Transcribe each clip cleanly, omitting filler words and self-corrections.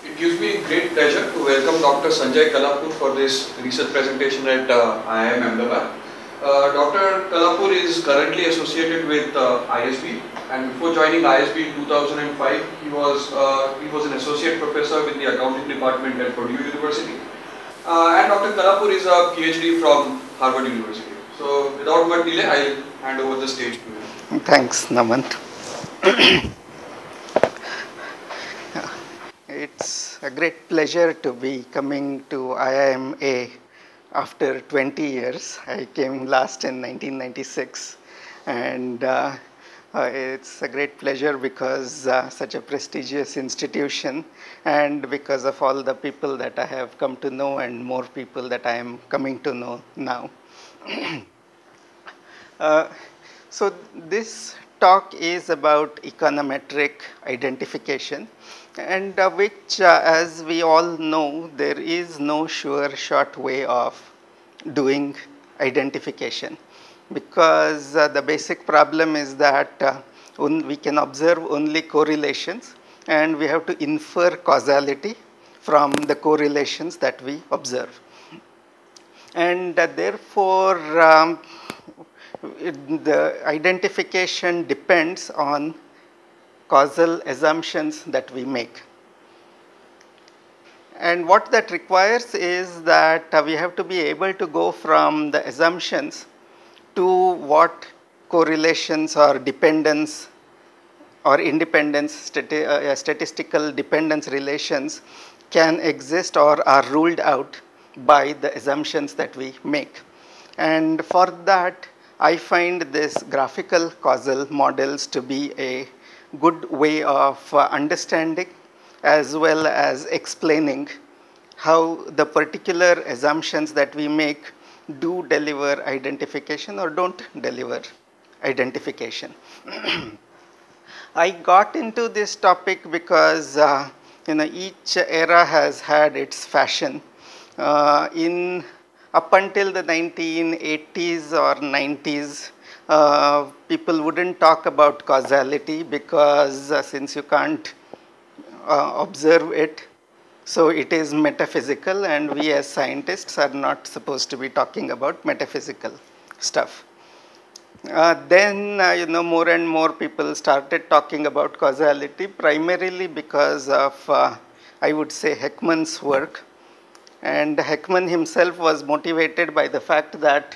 It gives me great pleasure to welcome Dr. Sanjay Kallapur for this research presentation at IIM Ahmedabad. Dr. Kallapur is currently associated with ISB, and before joining ISB in 2005, he was an associate professor with the accounting department at Purdue University. And Dr. Kallapur is a PhD from Harvard University. So without much delay, I'll hand over the stage to you. Thanks, Naman. It's a great pleasure to be coming to IIMA after 20 years. I came last in 1996, and it's a great pleasure because such a prestigious institution, and because of all the people that I have come to know and more people that I am coming to know now. So this talk is about econometric identification, and which, as we all know, there is no sure short way of doing identification, because the basic problem is that we can observe only correlations, and we have to infer causality from the correlations that we observe. And therefore, the identification depends on causal assumptions that we make. And what that requires is that we have to be able to go from the assumptions to what correlations or dependence or independence, statistical dependence relations can exist or are ruled out by the assumptions that we make. And for that, I find this graphical causal models to be a good way of understanding as well as explaining how the particular assumptions that we make do deliver identification or don't deliver identification. I got into this topic because each era has had its fashion. Up until the 1980s or 90s, people wouldn't talk about causality because since you can't observe it, so it is metaphysical, and we as scientists are not supposed to be talking about metaphysical stuff. Then, more and more people started talking about causality, primarily because of, I would say, Heckman's work. And Heckman himself was motivated by the fact that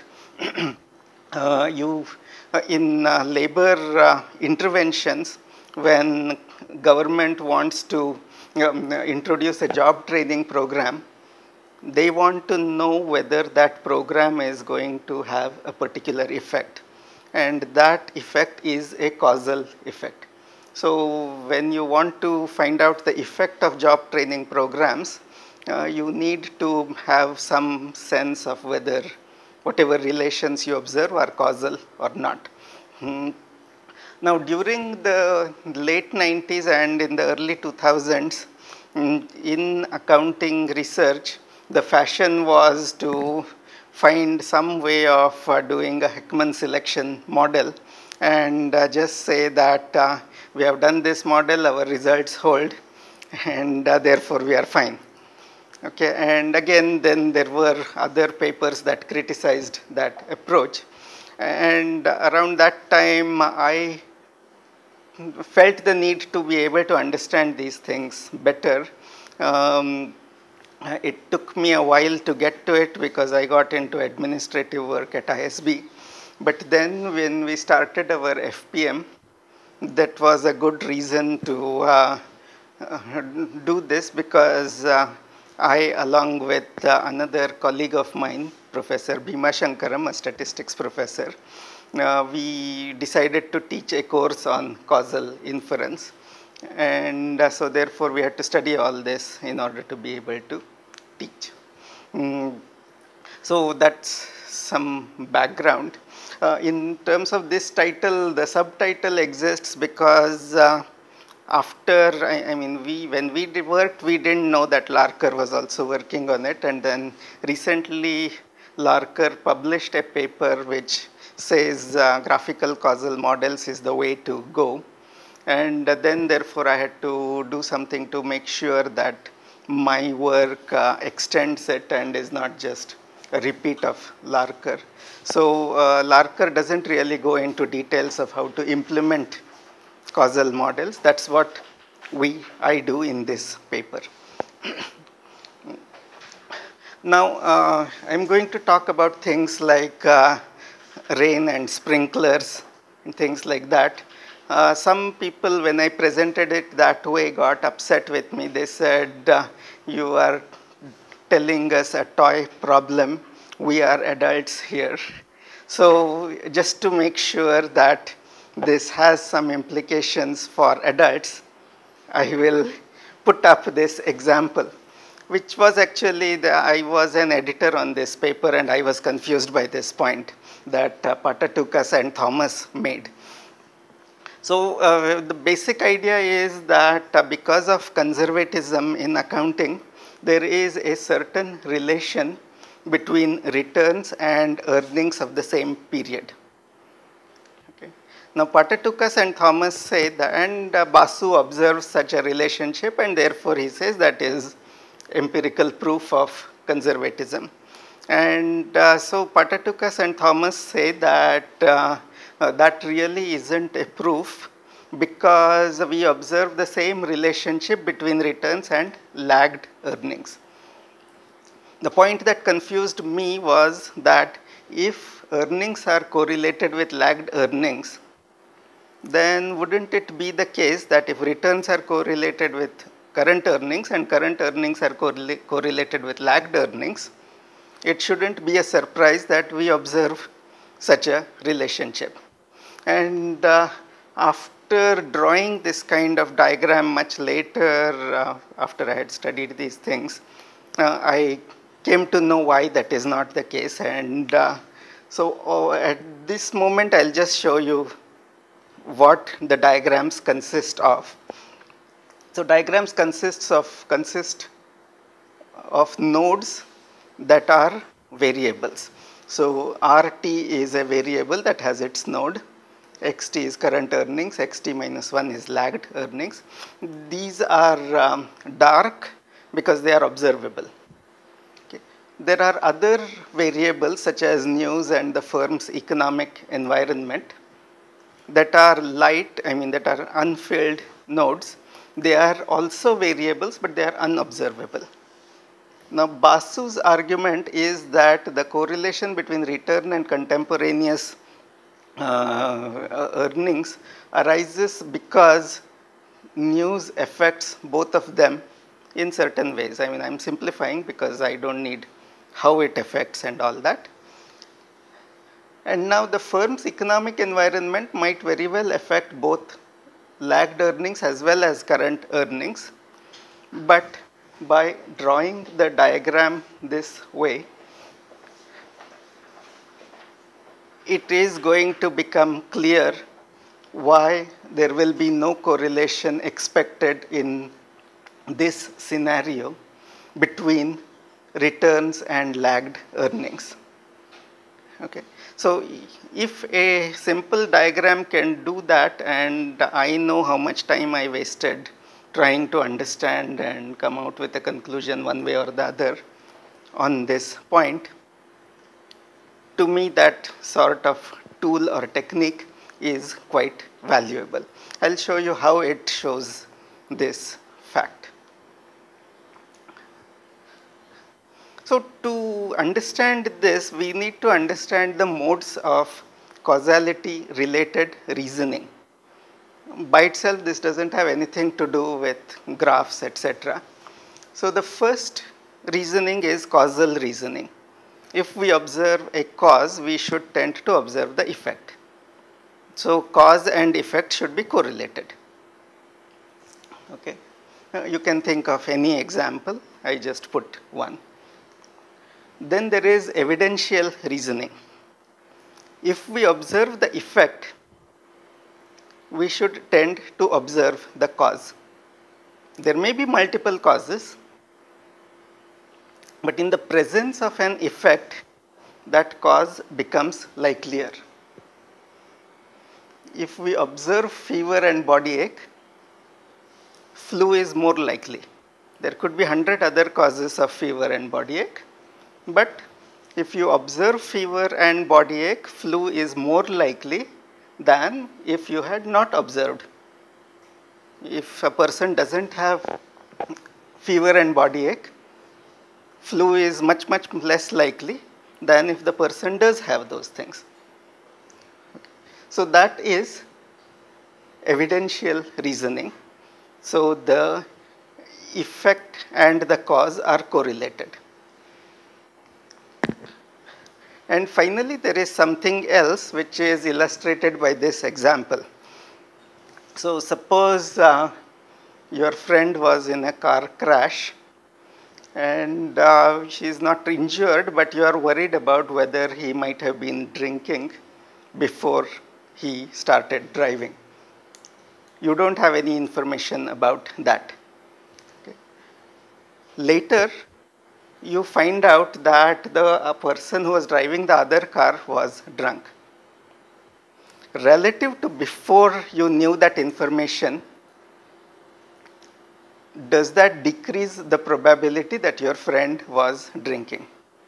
in labor interventions, when government wants to introduce a job training program, they want to know whether that program is going to have a particular effect. And that effect is a causal effect. So when you want to find out the effect of job training programs, you need to have some sense of whether whatever relations you observe are causal or not. Now, during the late 90s and in the early 2000s, in accounting research, the fashion was to find some way of doing a Heckman selection model and just say that we have done this model, our results hold, and therefore we are fine. Okay, and again, then there were other papers that criticized that approach. And around that time, I felt the need to be able to understand these things better. It took me a while to get to it because I got into administrative work at ISB. But then when we started our FPM, that was a good reason to do this, because I, along with another colleague of mine, Professor Bhima Shankaram, a statistics professor, we decided to teach a course on causal inference. And so therefore, we had to study all this in order to be able to teach. So that's some background. In terms of this title, the subtitle exists because when we worked, we didn't know that Larker was also working on it. And then recently, Larker published a paper which says graphical causal models is the way to go. And then therefore, I had to do something to make sure that my work extends it and is not just a repeat of Larker. So Larker doesn't really go into details of how to implement causal models. That's what I do in this paper. Now, I'm going to talk about things like rain and sprinklers and things like that. Some people, when I presented it that way, got upset with me. They said, you are telling us a toy problem. We are adults here. So just to make sure that this has some implications for adults, I will put up this example, which was actually, I was an editor on this paper and I was confused by this point that Patatukas and Thomas made. So the basic idea is that because of conservatism in accounting, there is a certain relation between returns and earnings of the same period. Okay. Now Patatukas and Thomas say that, and Basu observes such a relationship, and therefore he says that is empirical proof of conservatism. And so Patatukas and Thomas say that that really isn't a proof, because we observe the same relationship between returns and lagged earnings. The point that confused me was that if earnings are correlated with lagged earnings, then wouldn't it be the case that if returns are correlated with current earnings and current earnings are correlated with lagged earnings, it shouldn't be a surprise that we observe such a relationship. And after drawing this kind of diagram much later, after I had studied these things, I came to know why that is not the case. And so at this moment, I'll just show you what the diagrams consist of. So diagrams consist of nodes that are variables. So RT is a variable that has its node. XT is current earnings, XT minus 1 is lagged earnings. These are dark because they are observable. Okay. There are other variables such as news and the firm's economic environment that are light, that are unfilled nodes. They are also variables, but they are unobservable. Now, Basu's argument is that the correlation between return and contemporaneous earnings arises because news affects both of them in certain ways. I'm simplifying because I don't need how it affects and all that. And now the firm's economic environment might very well affect both lagged earnings as well as current earnings. But by drawing the diagram this way, it is going to become clear why there will be no correlation expected in this scenario between returns and lagged earnings. Okay. So if a simple diagram can do that, and I know how much time I wasted trying to understand and come out with a conclusion one way or the other on this point, to me that sort of tool or technique is quite valuable. I'll show you how it shows this fact. So to understand this, we need to understand the modes of causality related reasoning. By itself, this doesn't have anything to do with graphs, etc. So the first reasoning is causal reasoning. If we observe a cause, we should tend to observe the effect. So cause and effect should be correlated. Okay. You can think of any example. I just put one. Then there is evidential reasoning. If we observe the effect, we should tend to observe the cause. There may be multiple causes, but in the presence of an effect, that cause becomes likelier. If we observe fever and body ache, flu is more likely. There could be 100 other causes of fever and body ache, but if you observe fever and body ache, flu is more likely than if you had not observed. If a person doesn't have fever and body ache, flu is much less likely than if the person does have those things. So that is evidential reasoning. So the effect and the cause are correlated. And finally, there is something else which is illustrated by this example. So suppose your friend was in a car crash and she is not injured, but you are worried about whether he might have been drinking before he started driving. You don't have any information about that. Okay. Later, you find out that the person who was driving the other car was drunk. Relative to before you knew that information, does that decrease the probability that your friend was drinking?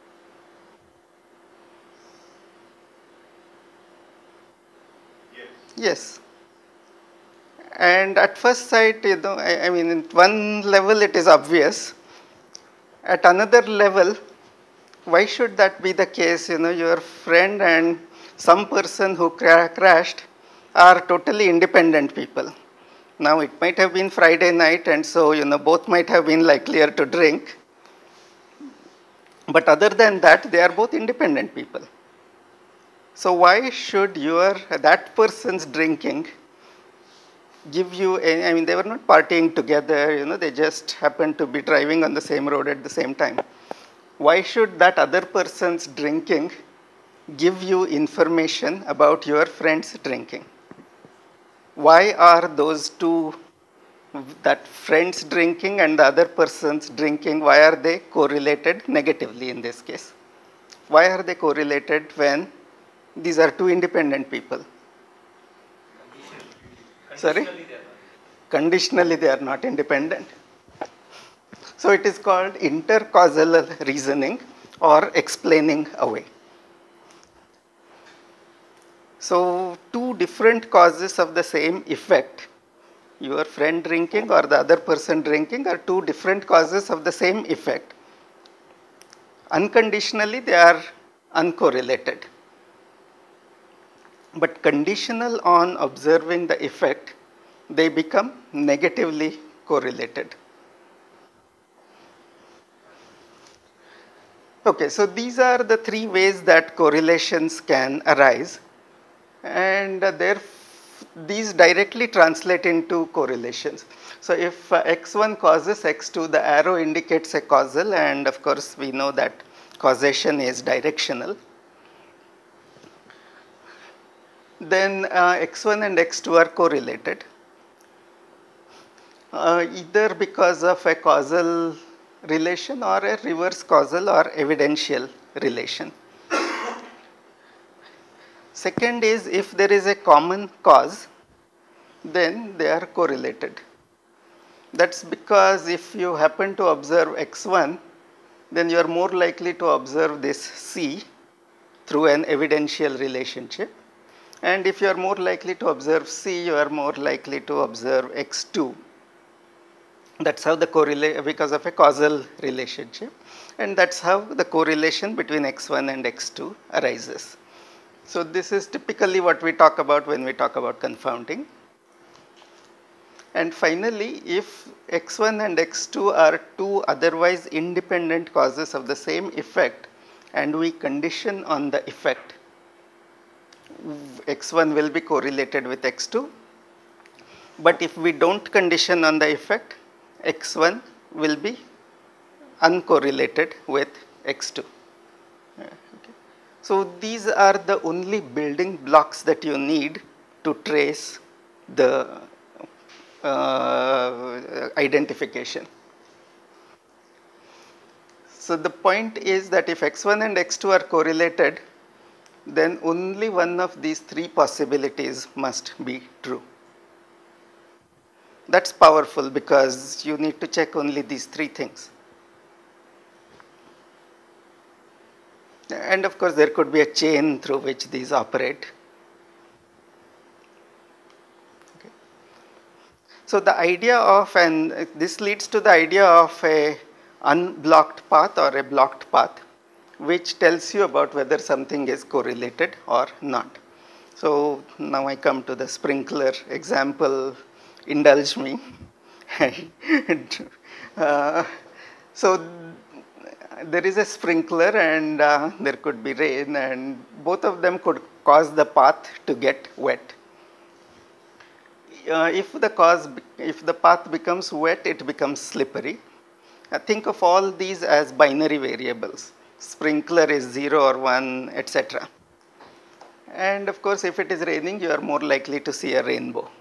Yes. And at first sight, I mean, at one level it is obvious. At another level, why should that be the case? Your friend and some person who crashed are totally independent people. Now, it might have been Friday night, and so, both might have been likelier to drink. But other than that, they are both independent people. So why should that person's drinking give you, I mean, they were not partying together, they just happened to be driving on the same road at the same time. Why should that other person's drinking give you information about your friend's drinking? Why are those two, that friend's drinking and the other person's drinking, why are they correlated negatively in this case? Why are they correlated when these are two independent people? Sorry? Conditionally they are not independent. So it is called intercausal reasoning or explaining away. So two different causes of the same effect, your friend drinking or the other person drinking, are two different causes of the same effect. Unconditionally they are uncorrelated. But conditional on observing the effect, they become negatively correlated. Okay, so these are the three ways that correlations can arise, and these directly translate into correlations. So if x1 causes x2, the arrow indicates a causal, and of course we know that causation is directional. Then x1 and x2 are correlated, either because of a causal relation or a reverse causal or evidential relation. Second is, if there is a common cause, then they are correlated. That's because if you happen to observe x1, then you are more likely to observe this C through an evidential relationship. And if you are more likely to observe C, you are more likely to observe x2. That's how the correlation, because of a causal relationship. And that's how the correlation between x1 and x2 arises. So this is typically what we talk about when we talk about confounding. And finally, if x1 and x2 are two otherwise independent causes of the same effect, and we condition on the effect, x1 will be correlated with x2. But if we don't condition on the effect, x1 will be uncorrelated with x2. Okay. So these are the only building blocks that you need to trace the identification. So the point is that if x1 and x2 are correlated, then only one of these three possibilities must be true. That's powerful because you need to check only these three things. And of course, there could be a chain through which these operate. Okay. So the idea of, and this leads to the idea of a unblocked path or a blocked path, which tells you about whether something is correlated or not. So now I come to the sprinkler example, indulge me. So there is a sprinkler and there could be rain, and both of them could cause the path to get wet. If the path becomes wet, it becomes slippery. Think of all these as binary variables. Sprinkler is 0 or 1, etc. And of course, if it is raining, you are more likely to see a rainbow.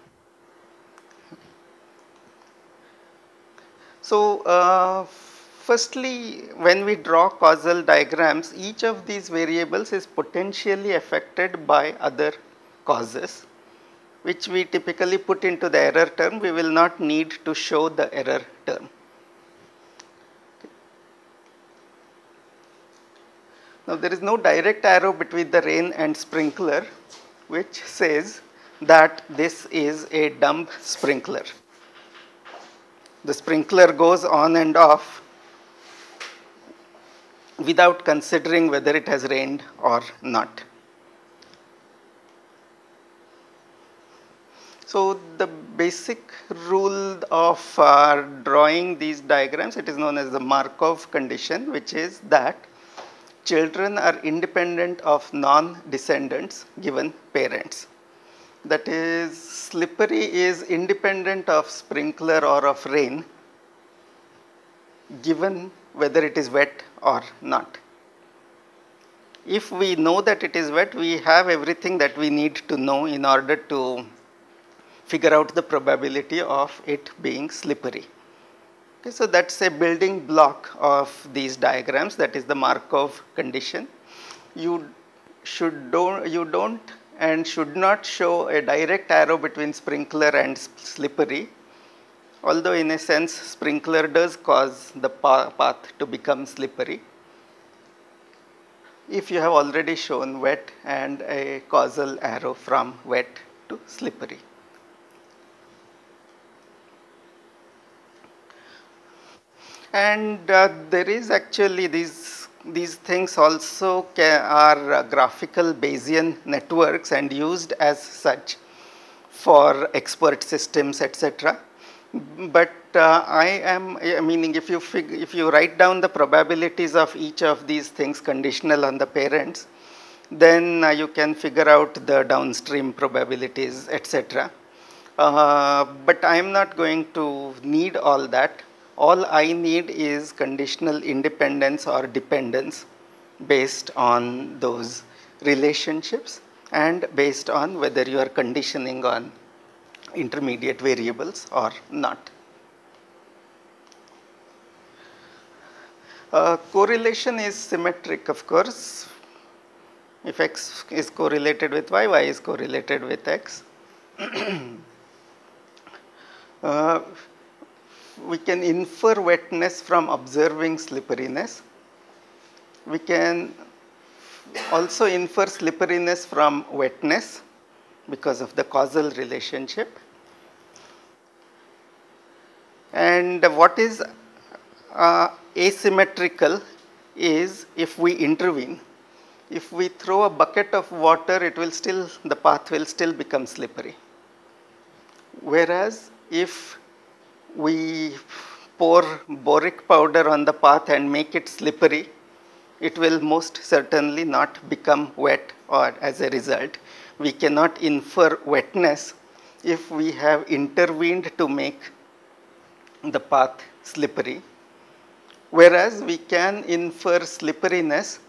So firstly, when we draw causal diagrams, each of these variables is potentially affected by other causes, which we typically put into the error term. We will not need to show the error term. Now there is no direct arrow between the rain and sprinkler, which says that this is a dumb sprinkler. The sprinkler goes on and off without considering whether it has rained or not. So the basic rule of drawing these diagrams, it is known as the Markov condition, which is that children are independent of non-descendants given parents. That is, slippery is independent of sprinkler or of rain given whether it is wet or not. If we know that it is wet, we have everything that we need to know in order to figure out the probability of it being slippery. Okay, so that's a building block of these diagrams, that is the Markov condition. You don't and should not show a direct arrow between sprinkler and slippery, although in a sense sprinkler does cause the path to become slippery if you have already shown wet and a causal arrow from wet to slippery. And there is actually these things also are graphical Bayesian networks and used as such for expert systems, etc. But meaning if you write down the probabilities of each of these things conditional on the parents, then you can figure out the downstream probabilities, etc. But I am not going to need all that. All I need is conditional independence or dependence based on those relationships and based on whether you are conditioning on intermediate variables or not. Correlation is symmetric, of course. If x is correlated with y, y is correlated with x. We can infer wetness from observing slipperiness. We can also infer slipperiness from wetness because of the causal relationship. And what is asymmetrical is if we intervene. If we throw a bucket of water, the path will still become slippery. Whereas if we pour boric powder on the path and make it slippery, it will most certainly not become wet, or as a result, we cannot infer wetness if we have intervened to make the path slippery. Whereas we can infer slipperiness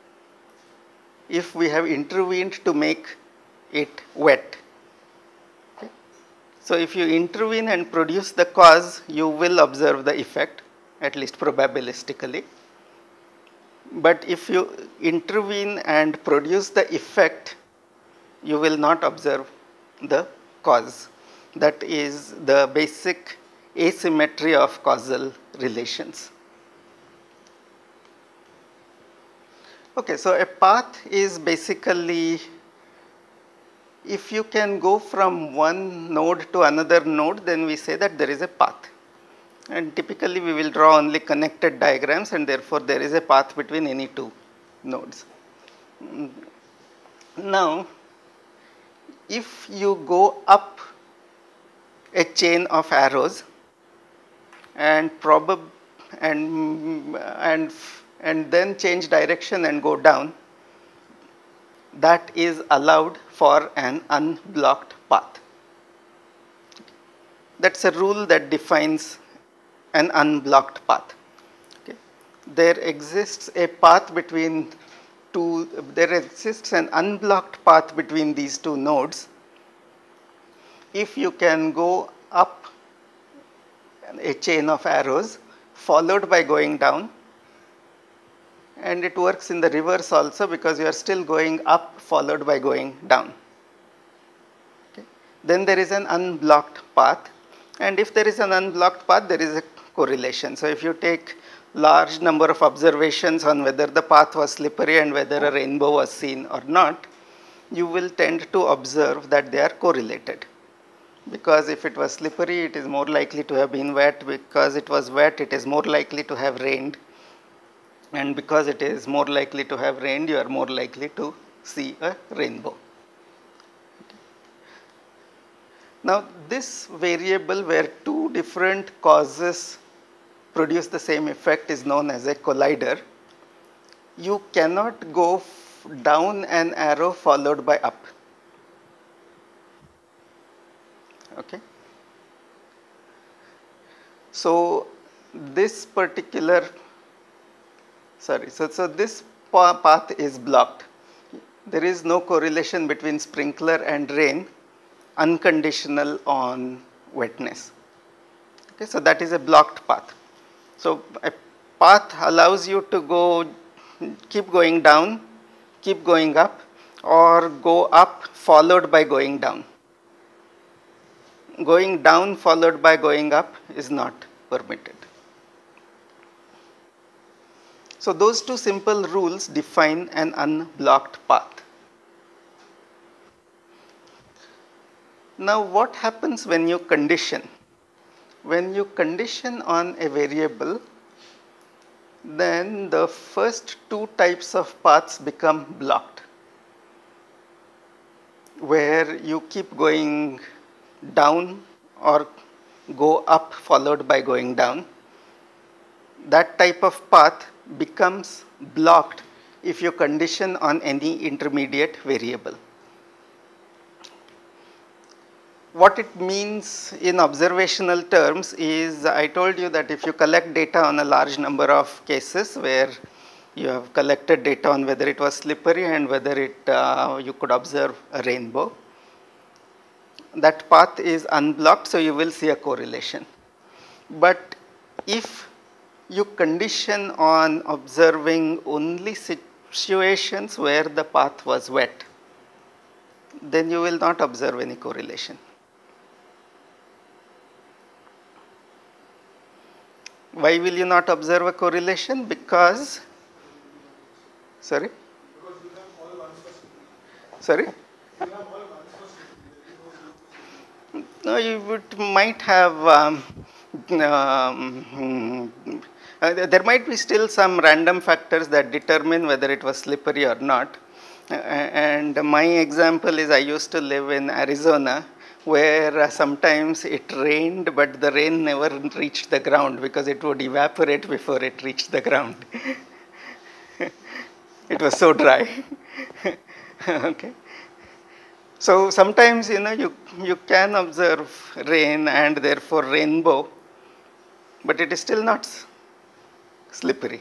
if we have intervened to make it wet. Okay. So if you intervene and produce the cause, you will observe the effect, at least probabilistically. But if you intervene and produce the effect, you will not observe the cause. That is the basic asymmetry of causal relations. Okay, so a path is basically if you can go from one node to another node, then we say that there is a path. And typically we will draw only connected diagrams, and therefore there is a path between any two nodes. Now, if you go up a chain of arrows and then change direction and go down, that is allowed for an unblocked path. That's a rule that defines an unblocked path. Okay. There exists a path between there exists an unblocked path between these two nodes if you can go up a chain of arrows followed by going down, and it works in the reverse also because you are still going up followed by going down. Okay. Then there is an unblocked path, and if there is an unblocked path, there is a correlation. So if you take large number of observations on whether the path was slippery and whether a rainbow was seen or not, you will tend to observe that they are correlated. Because if it was slippery, it is more likely to have been wet. Because it was wet, it is more likely to have rained. And because it is more likely to have rained, you are more likely to see a rainbow. Now, this variable where two different causes produce the same effect is known as a collider. You cannot go down an arrow followed by up. Okay. So this particular, so this path is blocked. There is no correlation between sprinkler and rain, unconditional on wetness. Okay, so that is a blocked path. So a path allows you to keep going down, keep going up, or go up followed by going down. Going down followed by going up is not permitted. So those two simple rules define an unblocked path. Now what happens when you condition? When you condition on a variable, then the first two types of paths become blocked, where you keep going down or go up followed by going down. That type of path becomes blocked if you condition on any intermediate variable. What it means in observational terms is, I told you that if you collect data on a large number of cases where you have collected data on whether it was slippery and whether you could observe a rainbow, that path is unblocked, so you will see a correlation. But if you condition on observing only situations where the path was wet, then you will not observe any correlation. Why will you not observe a correlation? Because, sorry? Sorry? No, you might have, there might be still some random factors that determine whether it was slippery or not. And my example is I used to live in Arizona, where sometimes it rained, but the rain never reached the ground because it would evaporate before it reached the ground. It was so dry. Okay. So sometimes, you can observe rain and therefore rainbow, but it is still not slippery.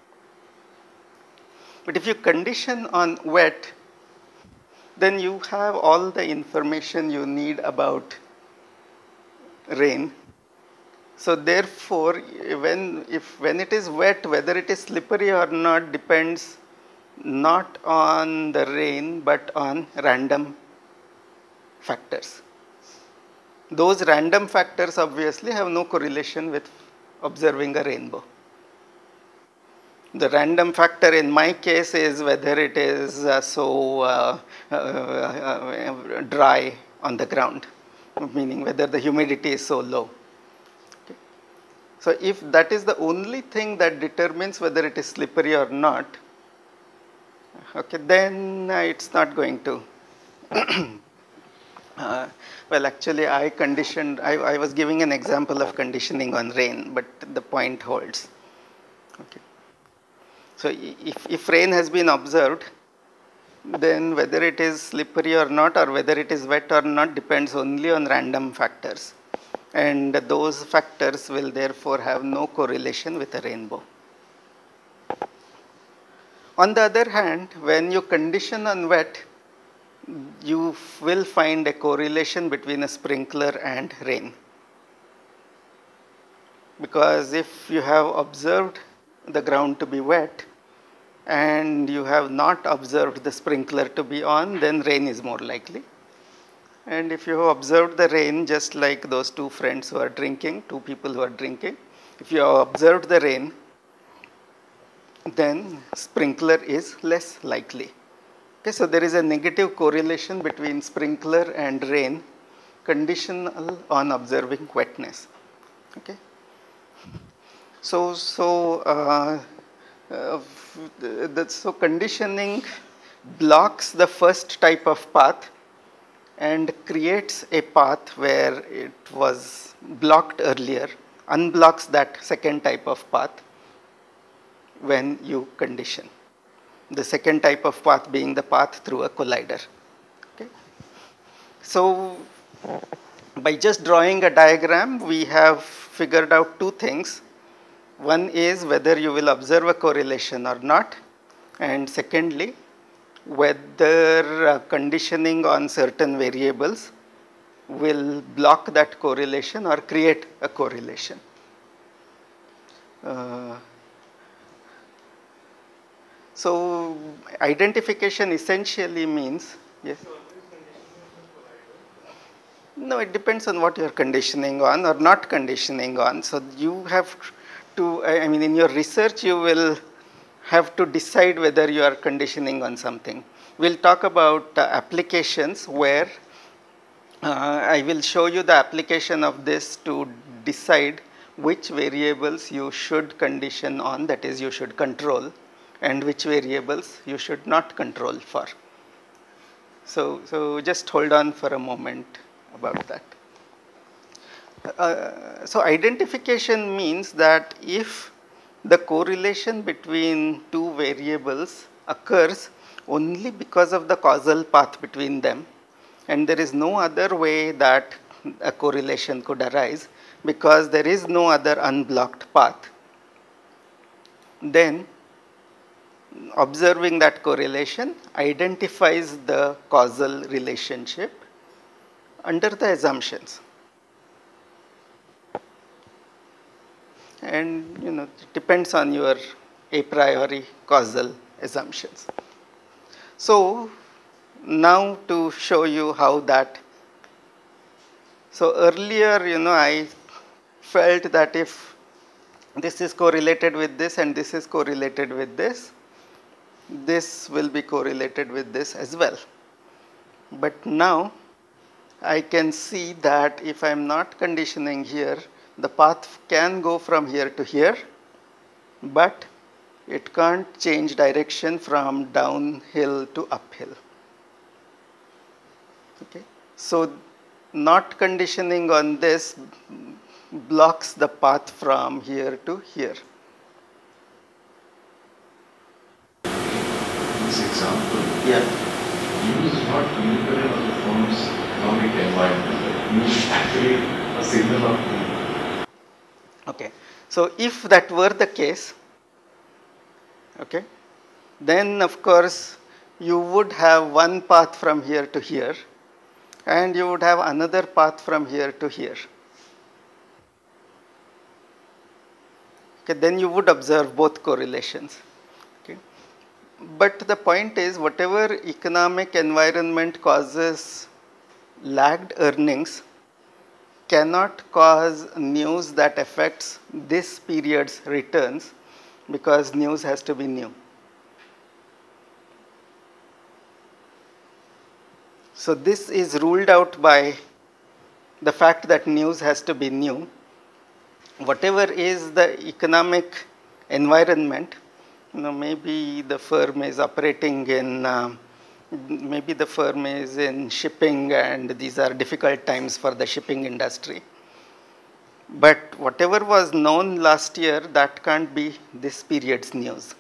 But if you condition on wet, then you have all the information you need about rain. So therefore, when it is wet, whether it is slippery or not depends not on the rain but on random factors. Those random factors obviously have no correlation with observing a rainbow. The random factor in my case is whether it is dry on the ground, meaning whether the humidity is so low. Okay. So if that is the only thing that determines whether it is slippery or not, okay, then it's not going to. Well, actually, I was giving an example of conditioning on rain, but the point holds. Okay. So if rain has been observed, then whether it is slippery or not, or whether it is wet or not, depends only on random factors. And those factors will therefore have no correlation with a rainbow. On the other hand, when you condition on wet, you will find a correlation between a sprinkler and rain. Because if you have observed the ground to be wet and you have not observed the sprinkler to be on, then rain is more likely. And if you have observed the rain, just like those two friends who are drinking, two people who are drinking, if you have observed the rain, then sprinkler is less likely. Okay, so there is a negative correlation between sprinkler and rain, conditional on observing wetness. Okay. So conditioning blocks the first type of path and creates a path where it was blocked earlier, unblocks that second type of path when you condition. The second type of path being the path through a collider. Okay. So by just drawing a diagram, we have figured out two things. One is whether you will observe a correlation or not, and secondly, whether conditioning on certain variables will block that correlation or create a correlation. So identification essentially means, yes? No, it depends on what you are conditioning on or not conditioning on. So you have to, I mean, in your research, you will have to decide whether you are conditioning on something. We'll talk about applications where I will show you the application of this to decide which variables you should condition on, that is, you should control, and which variables you should not control for. So just hold on for a moment about that. So identification means that if the correlation between two variables occurs only because of the causal path between them, and there is no other way that a correlation could arise because there is no other unblocked path, then observing that correlation identifies the causal relationship under the assumptions. And it depends on your a priori causal assumptions. So now to show you how that, so earlier I felt that if this is correlated with this and this is correlated with this, this will be correlated with this as well. But now I can see that if I am not conditioning here, the path can go from here to here, but it can't change direction from downhill to uphill. Okay. So not conditioning on this blocks the path from here to here. This example, yeah, use not uniform of the form's economic environment, use actually a signal of need. Okay. So if that were the case, okay, then of course you would have one path from here to here and you would have another path from here to here. Okay, then you would observe both correlations. Okay. But the point is, whatever economic environment causes lagged earnings, cannot cause news that affects this period's returns because news has to be new. So this is ruled out by the fact that news has to be new. Whatever is the economic environment, maybe the firm is operating in, maybe the firm is in shipping and these are difficult times for the shipping industry. But whatever was known last year, that can't be this period's news.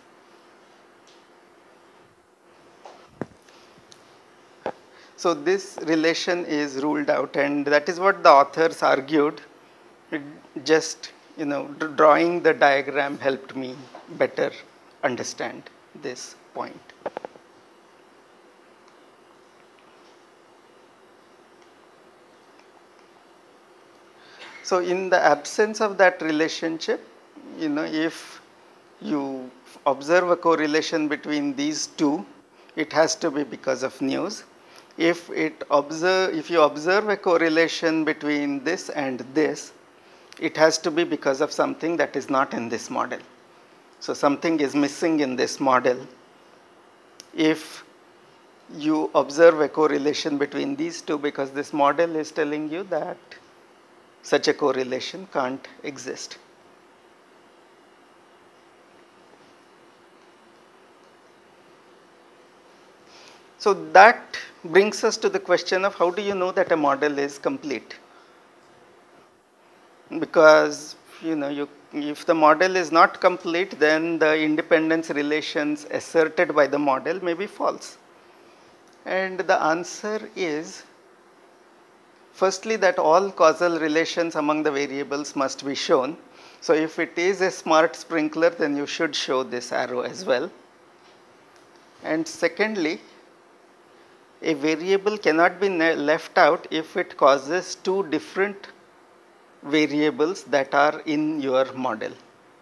So this relation is ruled out, and that is what the authors argued. It just, drawing the diagram helped me better understand this point. So in the absence of that relationship, if you observe a correlation between these two, it has to be because of news. If you observe a correlation between this and this, it has to be because of something that is not in this model. So something is missing in this model. If you observe a correlation between these two, because this model is telling you that such a correlation can't exist. So that brings us to the question of how do you know that a model is complete? Because if the model is not complete, then the independence relations asserted by the model may be false. And the answer is, firstly, that all causal relations among the variables must be shown. So if it is a smart sprinkler, then you should show this arrow as well. And secondly, a variable cannot be left out if it causes two different variables that are in your model.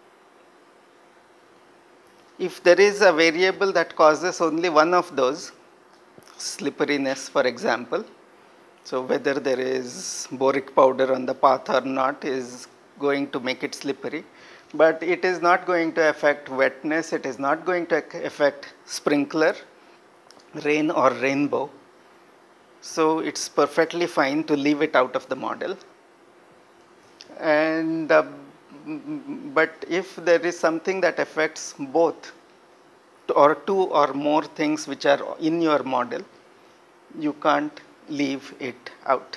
If there is a variable that causes only one of those, slipperiness for example, so whether there is boric powder on the path or not is going to make it slippery, but it is not going to affect wetness, it is not going to affect sprinkler, rain or rainbow. So it's perfectly fine to leave it out of the model. And but if there is something that affects both or two or more things which are in your model, you can't leave it out.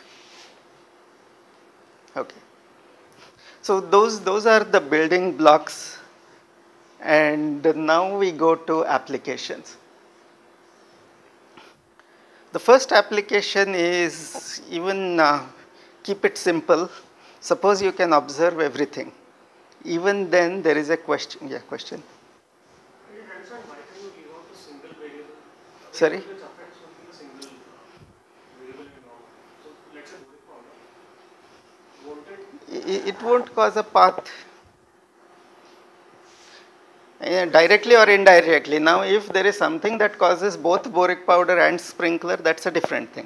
Okay. So those are the building blocks, and now we go to applications. The first application is even keep it simple. Suppose you can observe everything. Even then there is a question. Yeah, question. Why can you leave out a single variable? Sorry? Which affects only a single variable in normal. So let's say boric powder. It won't cause a path directly or indirectly. Now if there is something that causes both boric powder and sprinkler, that's a different thing.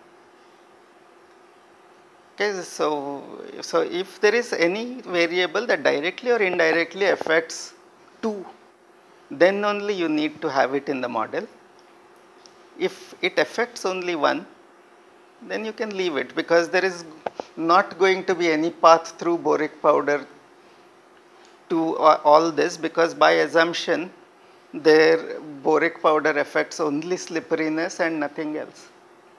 Okay, so if there is any variable that directly or indirectly affects two, then only you need to have it in the model. If it affects only one, then you can leave it, because there is not going to be any path through boric powder to all this, because by assumption their boric powder affects only slipperiness and nothing else.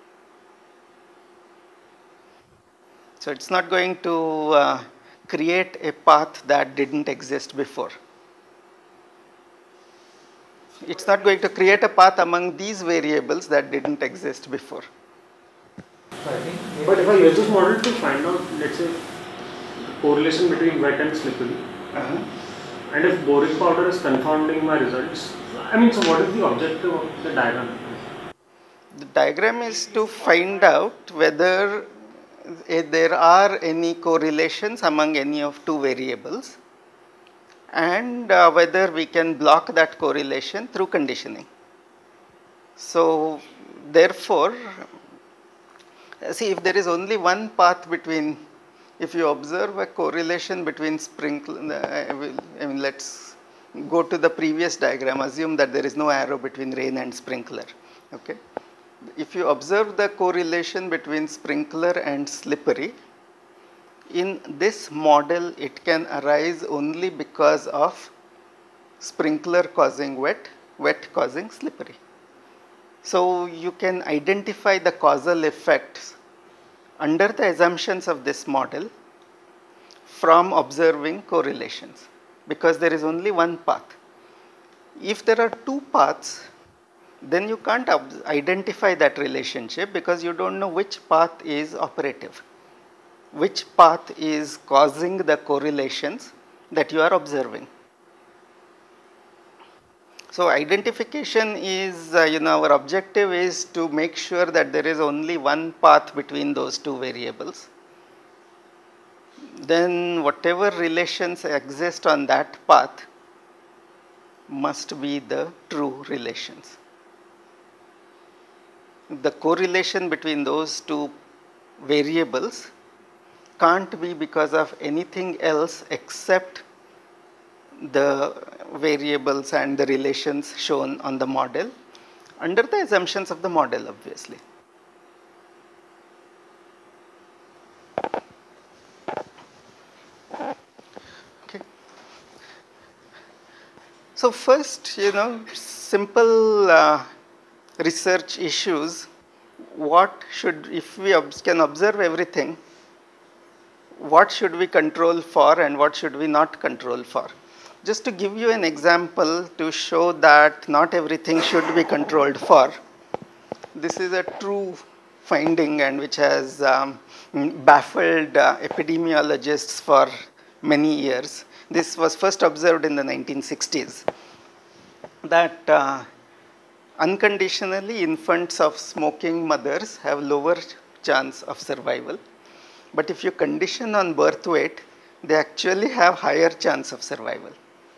So it's not going to create a path that didn't exist before. It's not going to create a path among these variables that didn't exist before. But if I use this model to find out, let's say, the correlation between wet and slippery, and if boric powder is confounding my results, so what is the objective of the diagram? The diagram is to find out whether there are any correlations among any of two variables, and whether we can block that correlation through conditioning. So therefore, see, if there is only one path between if you observe a correlation between sprinkler, let's go to the previous diagram, assume that there is no arrow between rain and sprinkler. Okay. If you observe the correlation between sprinkler and slippery, in this model it can arise only because of sprinkler causing wet, wet causing slippery. So you can identify the causal effects under the assumptions of this model from observing correlations, because there is only one path. If there are two paths, then you can't identify that relationship because you don't know which path is operative, which path is causing the correlations that you are observing. So identification is, our objective is to make sure that there is only one path between those two variables. Then whatever relations exist on that path must be the true relations. The correlation between those two variables can't be because of anything else except the variables and the relations shown on the model under the assumptions of the model, obviously. Okay. So first, simple research issues. What should, if we can observe everything, what should we control for and what should we not control for? Just to give you an example to show that not everything should be controlled for. This is a true finding and which has baffled epidemiologists for many years. This was first observed in the 1960s, that unconditionally infants of smoking mothers have lower chance of survival. But if you condition on birth weight, they actually have higher chance of survival.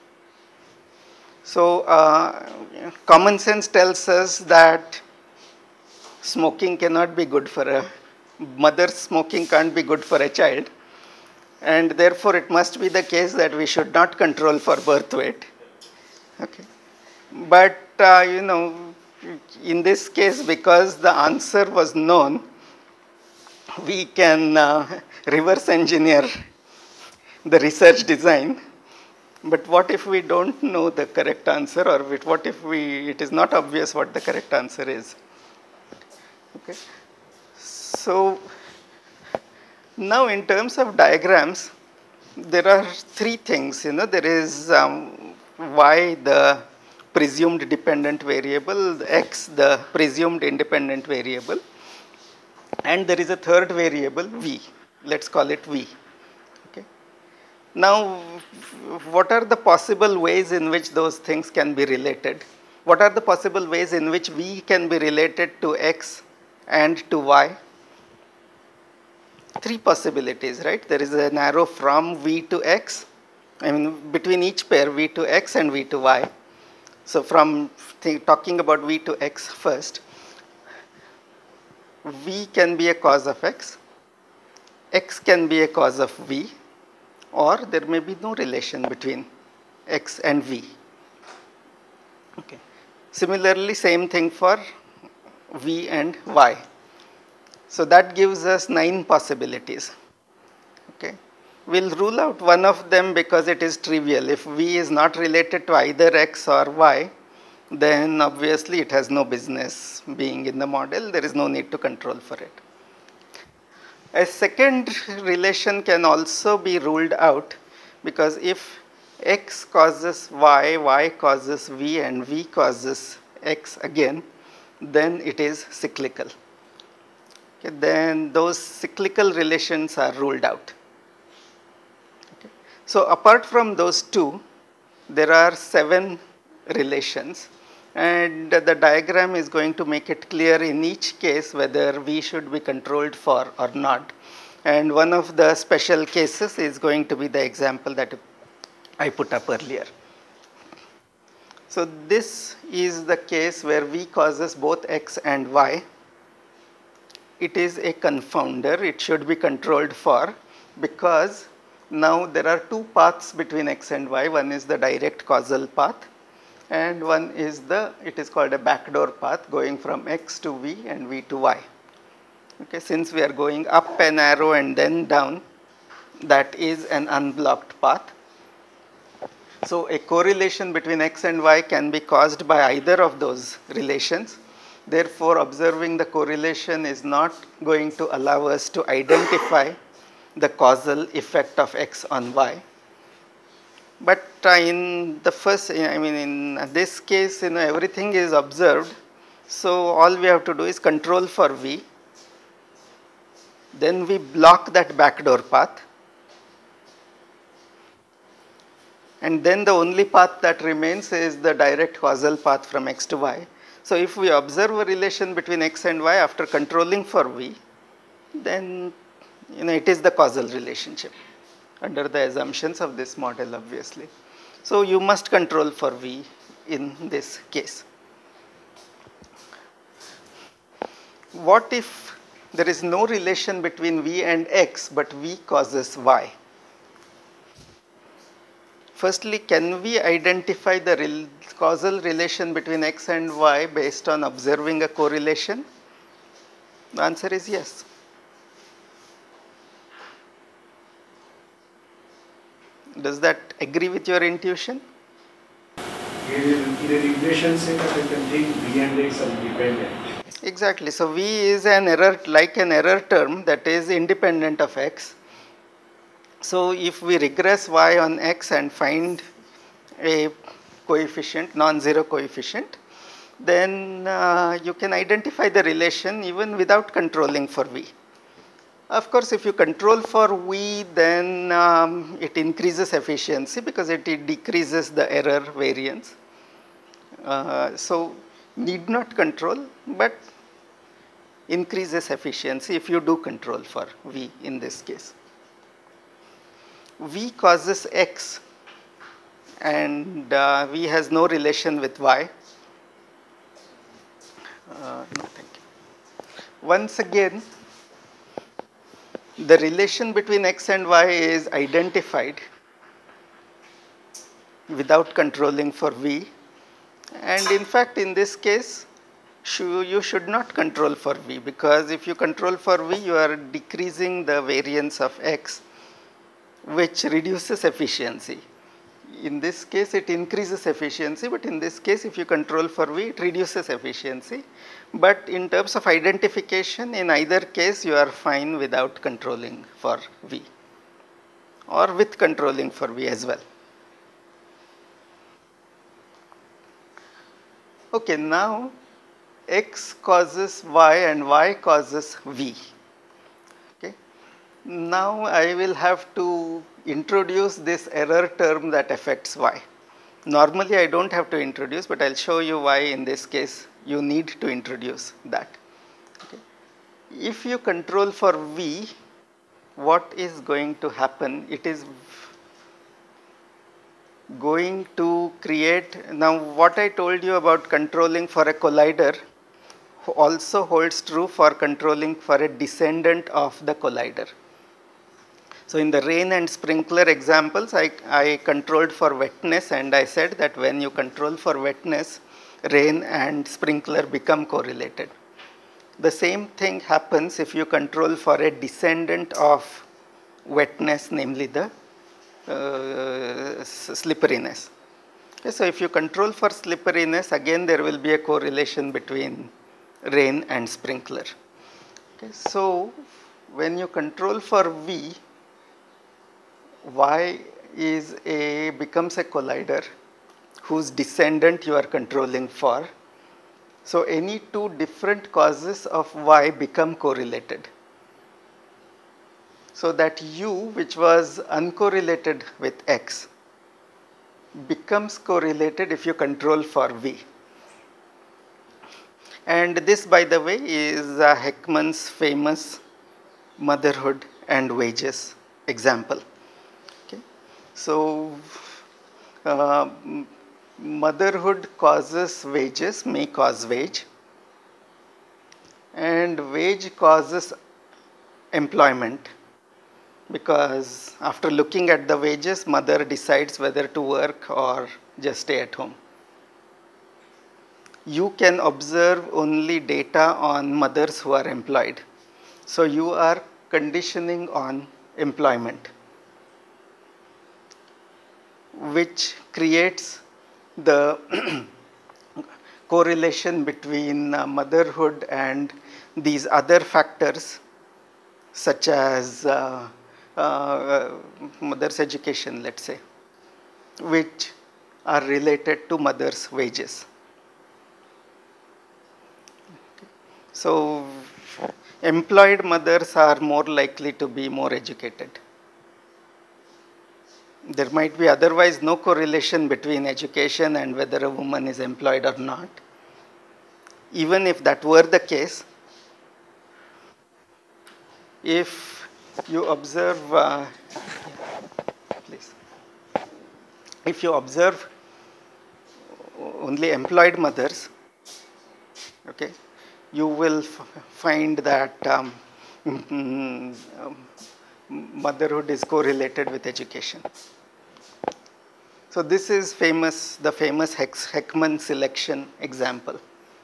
So common sense tells us that smoking cannot be good for a mother, smoking can't be good for a child, and therefore it must be the case that we should not control for birth weight. Okay. But in this case, because the answer was known, we can reverse engineer the research design. But what if we don't know the correct answer, or what if it is not obvious what the correct answer is? Okay. So now in terms of diagrams, there are three things. There is y, the presumed dependent variable, x, the presumed independent variable, and there is a third variable v. Let's call it v. Now, what are the possible ways in which those things can be related? What are the possible ways in which v can be related to x and to y? Three possibilities, right? There is an arrow from v to x, between each pair, v to x and v to y. So from talking about v to x first, v can be a cause of x can be a cause of v, or there may be no relation between x and v. Okay. Similarly, same thing for v and y. So that gives us 9 possibilities. Okay. We'll rule out one of them because it is trivial. If v is not related to either x or y, then obviously it has no business being in the model. There is no need to control for it. A second relation can also be ruled out, because if x causes y, y causes v, and v causes x again, then it is cyclical. Okay, then those cyclical relations are ruled out. Okay. So apart from those two, there are 7 relations, and the diagram is going to make it clear in each case whether v should be controlled for or not. And one of the special cases is going to be the example that I put up earlier. So this is the case where v causes both x and y. It is a confounder. It should be controlled for. because now there are two paths between x and y. One is the direct causal path, and one is it is called a backdoor path going from x to v and v to y. Okay, since we are going up an arrow and then down, that is an unblocked path. So a correlation between x and y can be caused by either of those relations. Therefore, observing the correlation is not going to allow us to identify the causal effect of x on y. But in the first, in this case, everything is observed. So all we have to do is control for v. Then we block that backdoor path. And then the only path that remains is the direct causal path from x to y. So if we observe a relation between x and y after controlling for v, then it is the causal relationship under the assumptions of this model, obviously. So you must control for v in this case. What if there is no relation between v and x, but v causes y? Firstly, can we identify the causal relation between x and y based on observing a correlation? The answer is yes. Does that agree with your intuition? In the equation say that I can think v and x are dependent. Exactly. So v is an error, like an error term that is independent of x. So if we regress y on x and find a coefficient, non-zero coefficient, then you can identify the relation even without controlling for v. Of course, if you control for v, then it increases efficiency because it decreases the error variance. So need not control, but increases efficiency if you do control for v in this case. V causes x and v has no relation with y. No, thank you. Once again, the relation between x and y is identified without controlling for v, and in fact in this case you should not control for v, because if you control for v you are decreasing the variance of x, which reduces efficiency. In this case it increases efficiency, but in this case if you control for v it reduces efficiency. But in terms of identification, in either case you are fine without controlling for v, or with controlling for v as well. Okay, now x causes y and y causes v. Okay. Now I will have to introduce this error term that affects y. Normally I don't have to introduce, but I'll show you why in this case you need to introduce that. Okay. If you control for v, what is going to happen? It is going to create, now what I told you about controlling for a collider also holds true for controlling for a descendant of the collider. So in the rain and sprinkler examples, I controlled for wetness, and I said that when you control for wetness, rain and sprinkler become correlated. The same thing happens if you control for a descendant of wetness, namely the slipperiness. Okay, so if you control for slipperiness, again there will be a correlation between rain and sprinkler. Okay, so when you control for v, y becomes a collider whose descendant you are controlling for. So any two different causes of y become correlated. So that u, which was uncorrelated with x, becomes correlated if you control for v. And this, by the way, is Heckman's famous motherhood and wages example. Okay. So motherhood causes wages, may cause wage, and wage causes employment, because after looking at the wages, mother decides whether to work or just stay at home. You can observe only data on mothers who are employed. So you are conditioning on employment, which creates the correlation between motherhood and these other factors such as mother's education, let's say, which are related to mother's wages. So employed mothers are more likely to be more educated. There might be otherwise no correlation between education and whether a woman is employed or not. Even if that were the case, if you observe, please, if you observe only employed mothers, okay, you will find that motherhood is correlated with education. So this is famous, the famous Heckman selection example.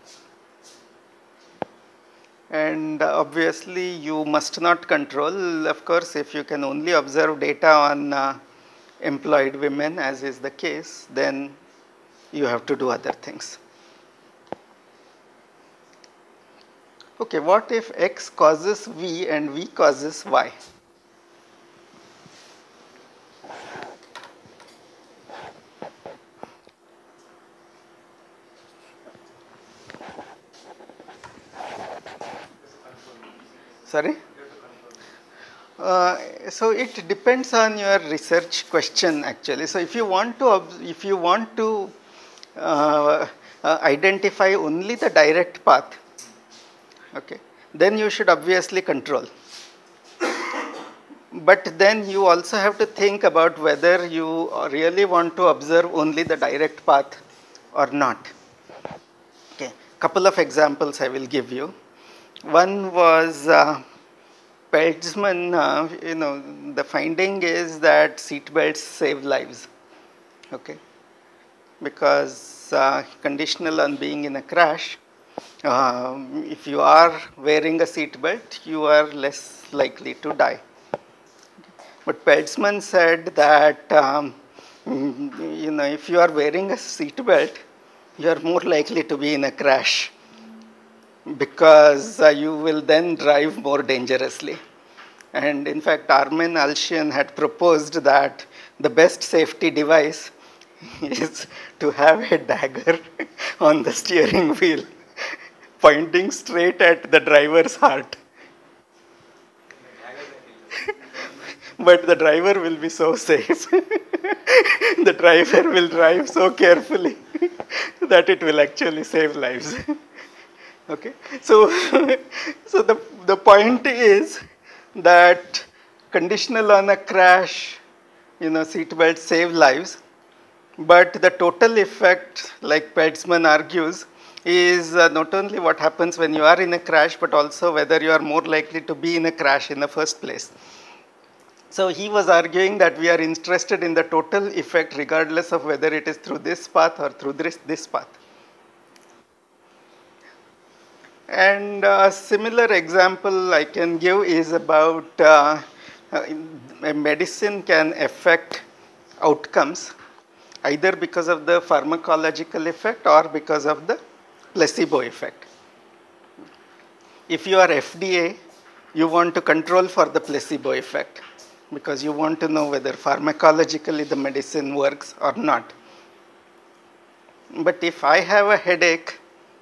And obviously you must not control, of course, if you can only observe data on employed women, as is the case, then you have to do other things. Okay, what if X causes V and V causes Y? Sorry? So it depends on your research question actually. So if you want to identify only the direct path, okay, then you should obviously control. But then you also have to think about whether you really want to observe only the direct path or not. Okay, couple of examples I will give you. One was Peltzman, the finding is that seat belts save lives, okay, because conditional on being in a crash, if you are wearing a seat belt, you are less likely to die. But Peltzman said that, if you are wearing a seat belt, you are more likely to be in a crash, because you will then drive more dangerously. And in fact, Armin Alshian had proposed that the best safety device is to have a dagger on the steering wheel pointing straight at the driver's heart. But the driver will be so safe. The driver will drive so carefully that it will actually save lives. Okay, so the point is that conditional on a crash, seat belts save lives, but the total effect, like Peltzman argues, is not only what happens when you are in a crash, but also whether you are more likely to be in a crash in the first place. So he was arguing that we are interested in the total effect regardless of whether it is through this path or through this path. And a similar example I can give is about a medicine can affect outcomes either because of the pharmacological effect or because of the placebo effect. If you are FDA, you want to control for the placebo effect because you want to know whether pharmacologically the medicine works or not. But if I have a headache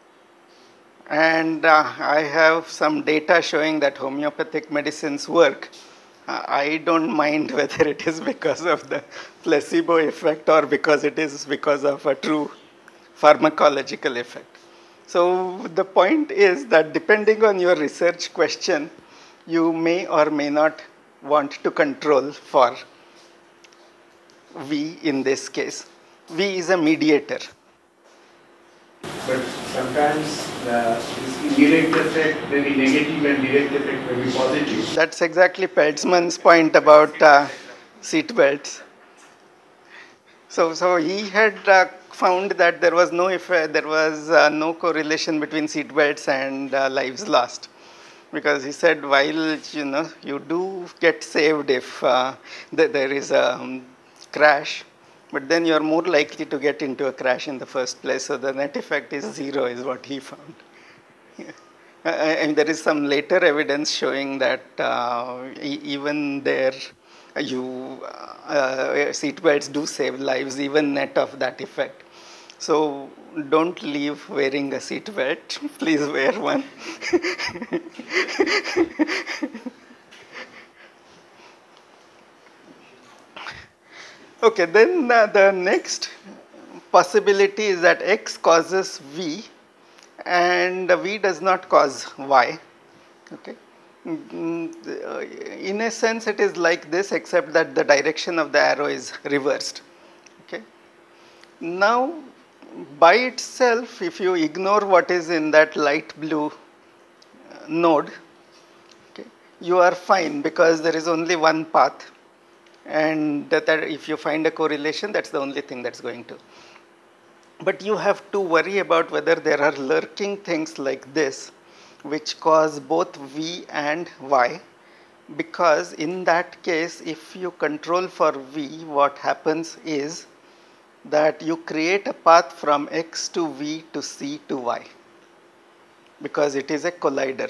and I have some data showing that homeopathic medicines work, I don't mind whether it is because of the placebo effect or because it is because of a true pharmacological effect. So the point is that depending on your research question, you may or may not want to control for V in this case. V is a mediator. but sometimes this indirect effect may be negative and direct effect may be positive. That's exactly Peltzman's point about seat belts. So he had found that there was no effect, there was no correlation between seat belts and lives lost, because he said while you do get saved if there is a crash, but then you are more likely to get into a crash in the first place. So the net effect is 0, is what he found. And there is some later evidence showing that even there, seat belts do save lives, even net of that effect. So don't leave wearing a seat belt. Please wear one. Okay, then the next possibility is that X causes V and V does not cause Y. Okay. In a sense, it is like this, except that the direction of the arrow is reversed. Okay. Now, by itself, if you ignore what is in that light blue node, okay, you are fine, because there is only one path, and that if you find a correlation, that's the only thing that's going to. But you have to worry about whether there are lurking things like this, which cause both V and Y, because in that case, if you control for V, what happens is that you create a path from X to V to C to Y, because it is a collider.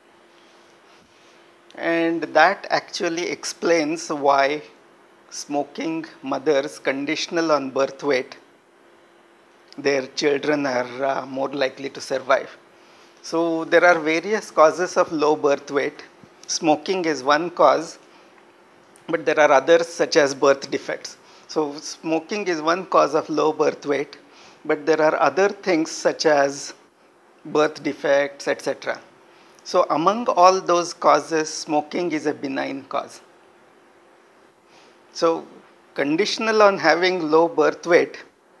And that actually explains why smoking mothers, conditional on birth weight, their children are more likely to survive. So there are various causes of low birth weight. Smoking is one cause, but there are others such as birth defects. So smoking is one cause of low birth weight, but there are other things such as birth defects, etc. So among all those causes, smoking is a benign cause. So conditional on having low birth weight,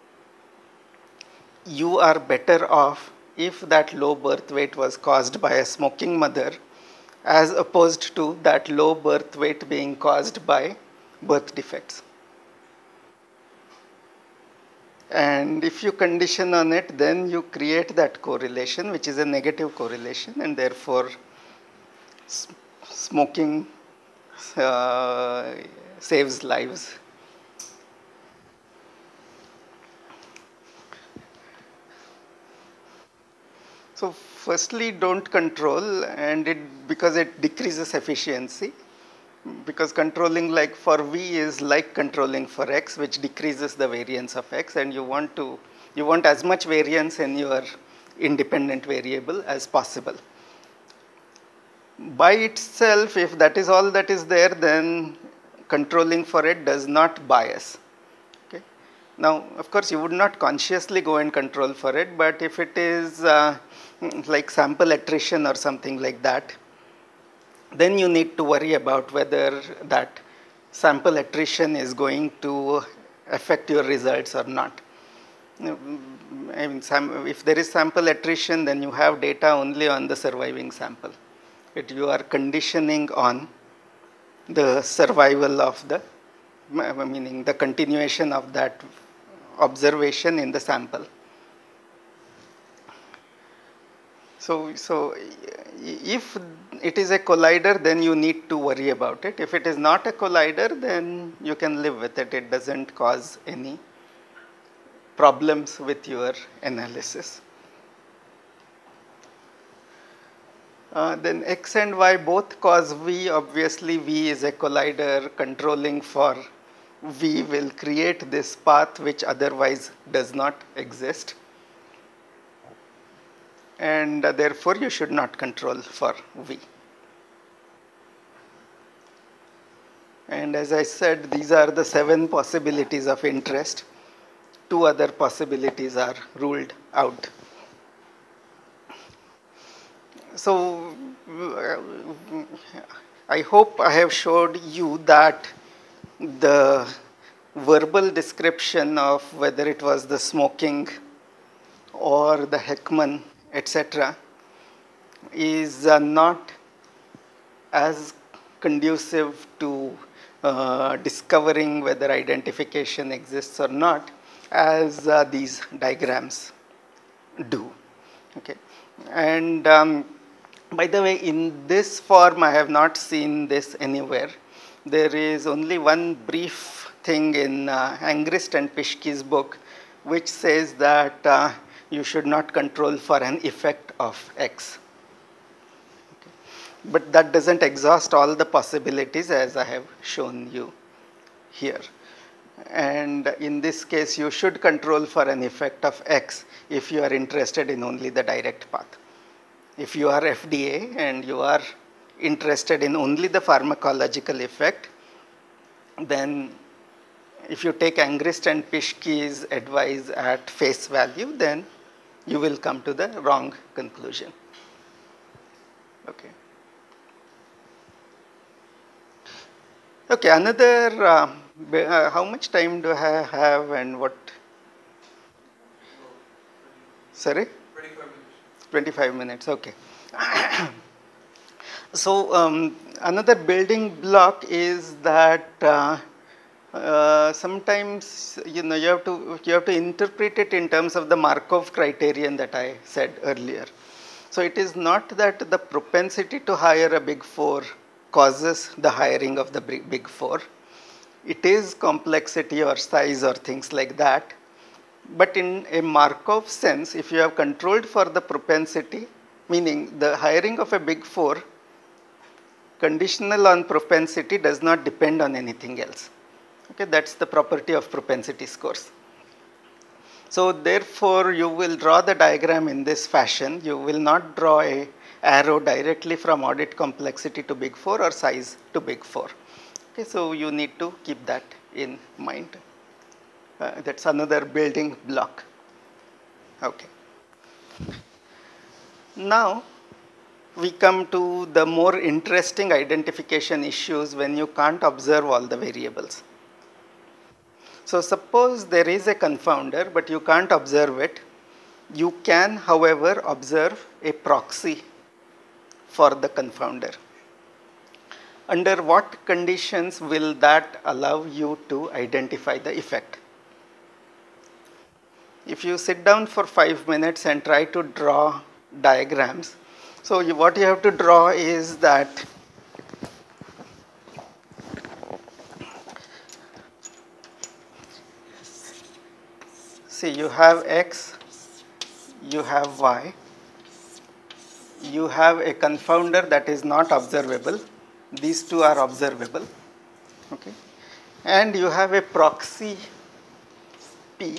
you are better off if that low birth weight was caused by a smoking mother, as opposed to that low birth weight being caused by birth defects. And if you condition on it, then you create that correlation, which is a negative correlation, and therefore smoking saves lives. So firstly, don't control, and because it decreases efficiency, because controlling like for V is like controlling for X, which decreases the variance of X, and you want as much variance in your independent variable as possible. By itself, if that is all that is there, then controlling for it does not bias. Okay. Now, of course, you would not consciously go and control for it, but if it is like sample attrition or something like that, then you need to worry about whether that sample attrition is going to affect your results or not. I mean, if there is sample attrition, then you have data only on the surviving sample. You are conditioning on the survival of the, meaning the continuation of that observation in the sample. So if it is a collider, then you need to worry about it. If it is not a collider, then you can live with it. It doesn't cause any problems with your analysis. Then X and Y both cause V. Obviously, V is a collider. Controlling for V will create this path which otherwise does not exist. And therefore, you should not control for V. And as I said, these are the 7 possibilities of interest. 2 other possibilities are ruled out. So I hope I have showed you that the verbal description of whether it was the smoking or the Heckman, etc., is not as conducive to discovering whether identification exists or not as these diagrams do. Okay. And by the way, in this form, I have not seen this anywhere. There is only one brief thing in Angrist and Pischke's book, which says that you should not control for an effect of X. Okay. But that doesn't exhaust all the possibilities as I have shown you here. And in this case, you should control for an effect of X if you are interested in only the direct path. If you are FDA and you are interested in only the pharmacological effect, then if you take Angrist and Pischke's advice at face value, then you will come to the wrong conclusion. Okay. Okay, another, how much time do I have and what? Sorry? 25 minutes, okay. So another building block is that sometimes you have to interpret it in terms of the Markov criterion that I said earlier. So it is not that the propensity to hire a big four causes the hiring of the big four. It is complexity or size or things like that. But in a Markov sense, if you have controlled for the propensity, meaning the hiring of a big four, conditional on propensity does not depend on anything else. Okay, that's the property of propensity scores. So therefore, you will draw the diagram in this fashion. You will not draw a arrow directly from audit complexity to big four or size to big four. Okay, so you need to keep that in mind. That's another building block. Okay. Now we come to the more interesting identification issues when you can't observe all the variables. So suppose there is a confounder, but you can't observe it. You can, however, observe a proxy for the confounder. Under what conditions will that allow you to identify the effect? If you sit down for 5 minutes and try to draw diagrams, so what you have to draw is that see, you have X, you have Y, you have a confounder that is not observable. These two are observable. Okay. And you have a proxy P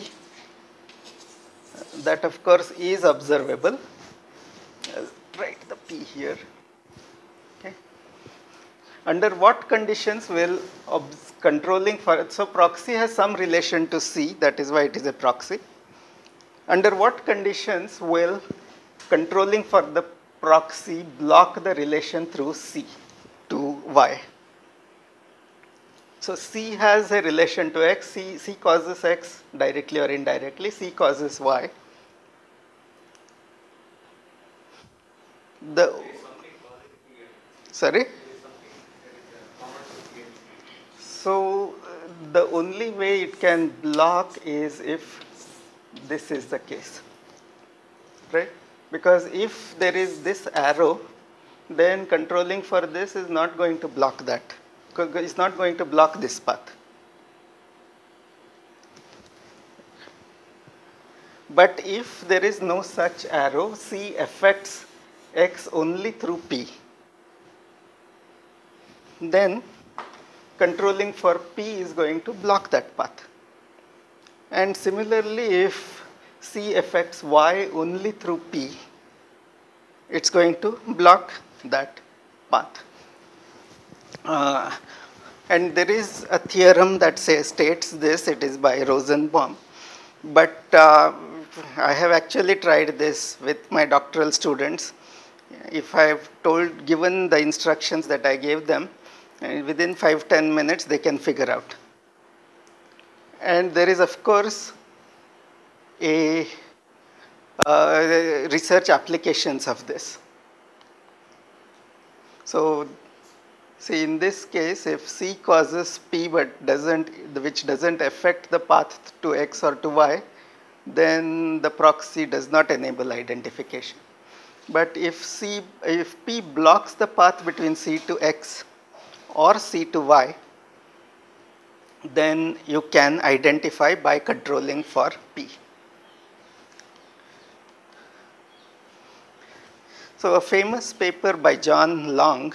that of course is observable. I'll write the P here. Okay. Under what conditions will controlling for it? So proxy has some relation to C, that is why it is a proxy. Under what conditions will controlling for the proxy block the relation through C to Y? So C has a relation to X, C causes X directly or indirectly, C causes Y. Sorry? So the only way it can block is if this is the case, right? Because if there is this arrow, then controlling for this is not going to block that. It's not going to block this path. But if there is no such arrow, C affects X only through P, then controlling for P is going to block that path. And similarly, if C affects Y only through P, it's going to block that path. And there is a theorem that states this, it is by Rosenbaum. But I have actually tried this with my doctoral students. If I have given the instructions that I gave them, within 5-10 minutes they can figure out. And there is of course a research applications of this. So see, in this case, if C causes P but which doesn't affect the path to X or to Y, then the proxy does not enable identification. But if P blocks the path between C to X or C to Y, then you can identify by controlling for P. So a famous paper by John Long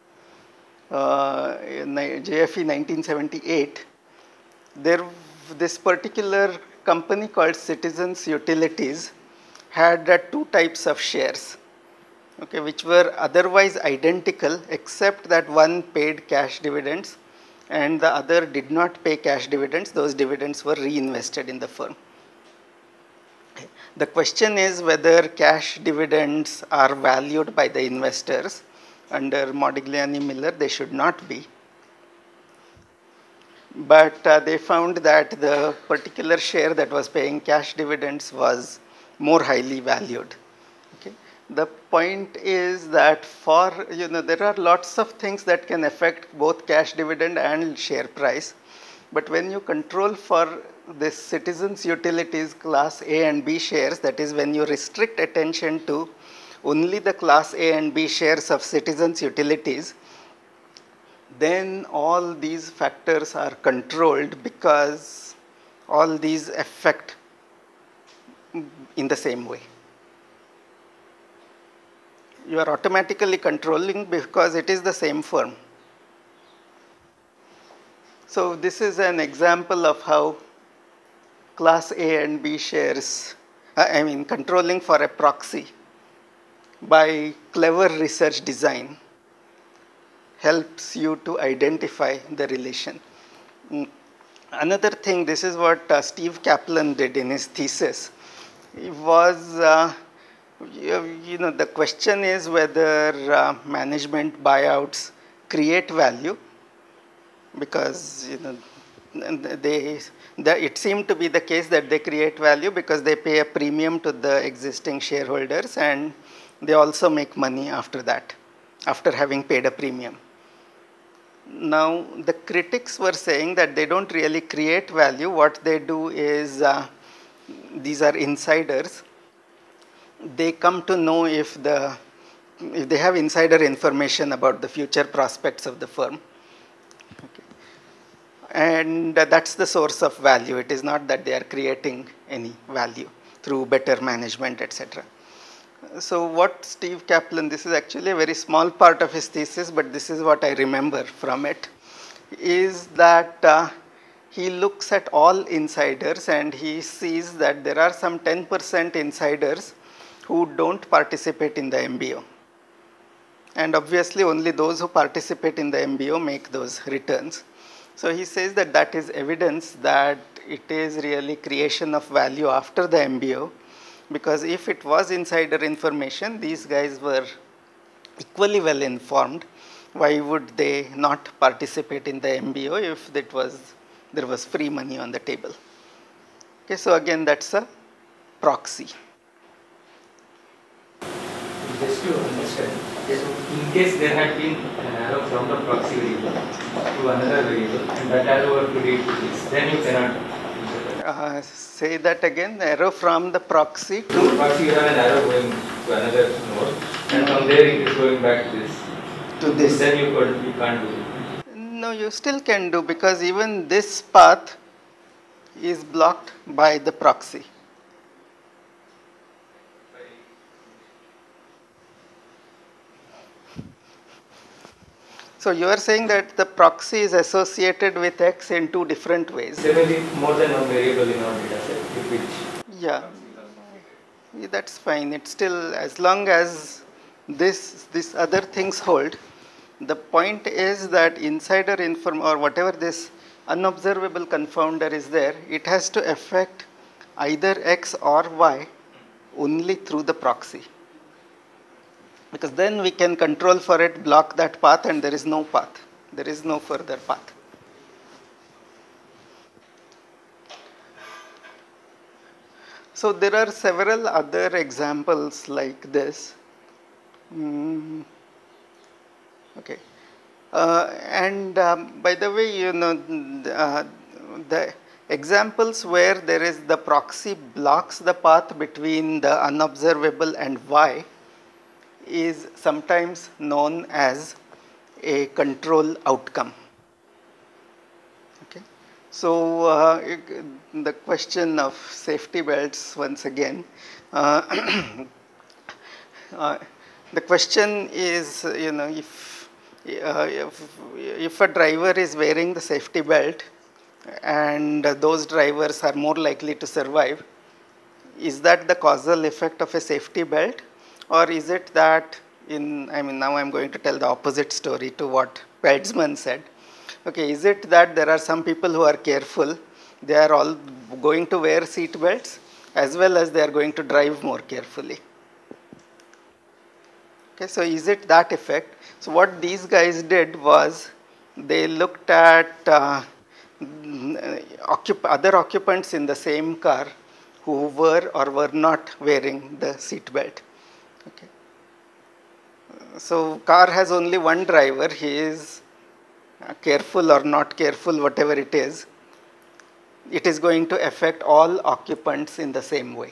in JFE 1978, this particular company called Citizens Utilities had two types of shares, okay, which were otherwise identical except that one paid cash dividends and the other did not pay cash dividends. Those dividends were reinvested in the firm. Okay. The question is whether cash dividends are valued by the investors. Under Modigliani-Miller, they should not be. But they found that the particular share that was paying cash dividends was more highly valued. Okay. The point is that there are lots of things that can affect both cash dividend and share price. But when you control for this Citizens Utilities class A and B shares, that is when you restrict attention to only the class A and B shares of Citizens Utilities, then all these factors are controlled because all these affect in the same way. You are automatically controlling because it is the same firm. So this is an example of how class A and B shares, controlling for a proxy by clever research design helps you to identify the relation. Another thing, this is what Steve Kaplan did in his thesis. It was, the question is whether management buyouts create value, because it seemed to be the case that they create value because they pay a premium to the existing shareholders and they also make money after that, after having paid a premium. Now, the critics were saying that they don't really create value. What they do is, these are insiders. They come to know if they have insider information about the future prospects of the firm. Okay. And that's the source of value. It is not that they are creating any value through better management, etc. So what Steve Kaplan, this is actually a very small part of his thesis, but this is what I remember from it, is that he looks at all insiders and he sees that there are some 10% insiders who don't participate in the MBO. And obviously only those who participate in the MBO make those returns. So he says that that is evidence that it is really creation of value after the MBO. Because if it was insider information, these guys were equally well informed. Why would they not participate in the MBO if there was free money on the table? Okay, so again, that's a proxy. Just to understand, in case there had been an arrow from the proxy variable to another variable, and that arrow were to lead to this, then you cannot. Say that again, the arrow from the proxy to... From the proxy you have an arrow going to another node, and from there it is going back to this. To this. Then you can't do it. No, you still can do, because even this path is blocked by the proxy. So you are saying that the proxy is associated with X in two different ways. There may be more than one variable in our data set, which... Yeah, that's fine. It's still, as long as these other things hold. The point is that insider or whatever this unobservable confounder is there, it has to affect either X or Y only through the proxy. Because then we can control for it, block that path, and there is no path. There is no further path. So So there are several other examples like this. Okay. By the way, the examples where there is the proxy blocks the path between the unobservable and y is sometimes known as a control outcome. Okay. So the question of safety belts once again. The question is, if a driver is wearing the safety belt and those drivers are more likely to survive, is that the causal effect of a safety belt, or is it that now I'm going to tell the opposite story to what Peltzman said. Okay, is it that there are some people who are careful, they are all going to wear seat belts as well as they are going to drive more carefully? Okay, so is it that effect? So what these guys did was they looked at other occupants in the same car who were or were not wearing the seat belt. Okay. So car has only one driver, he is careful or not careful, whatever it is going to affect all occupants in the same way.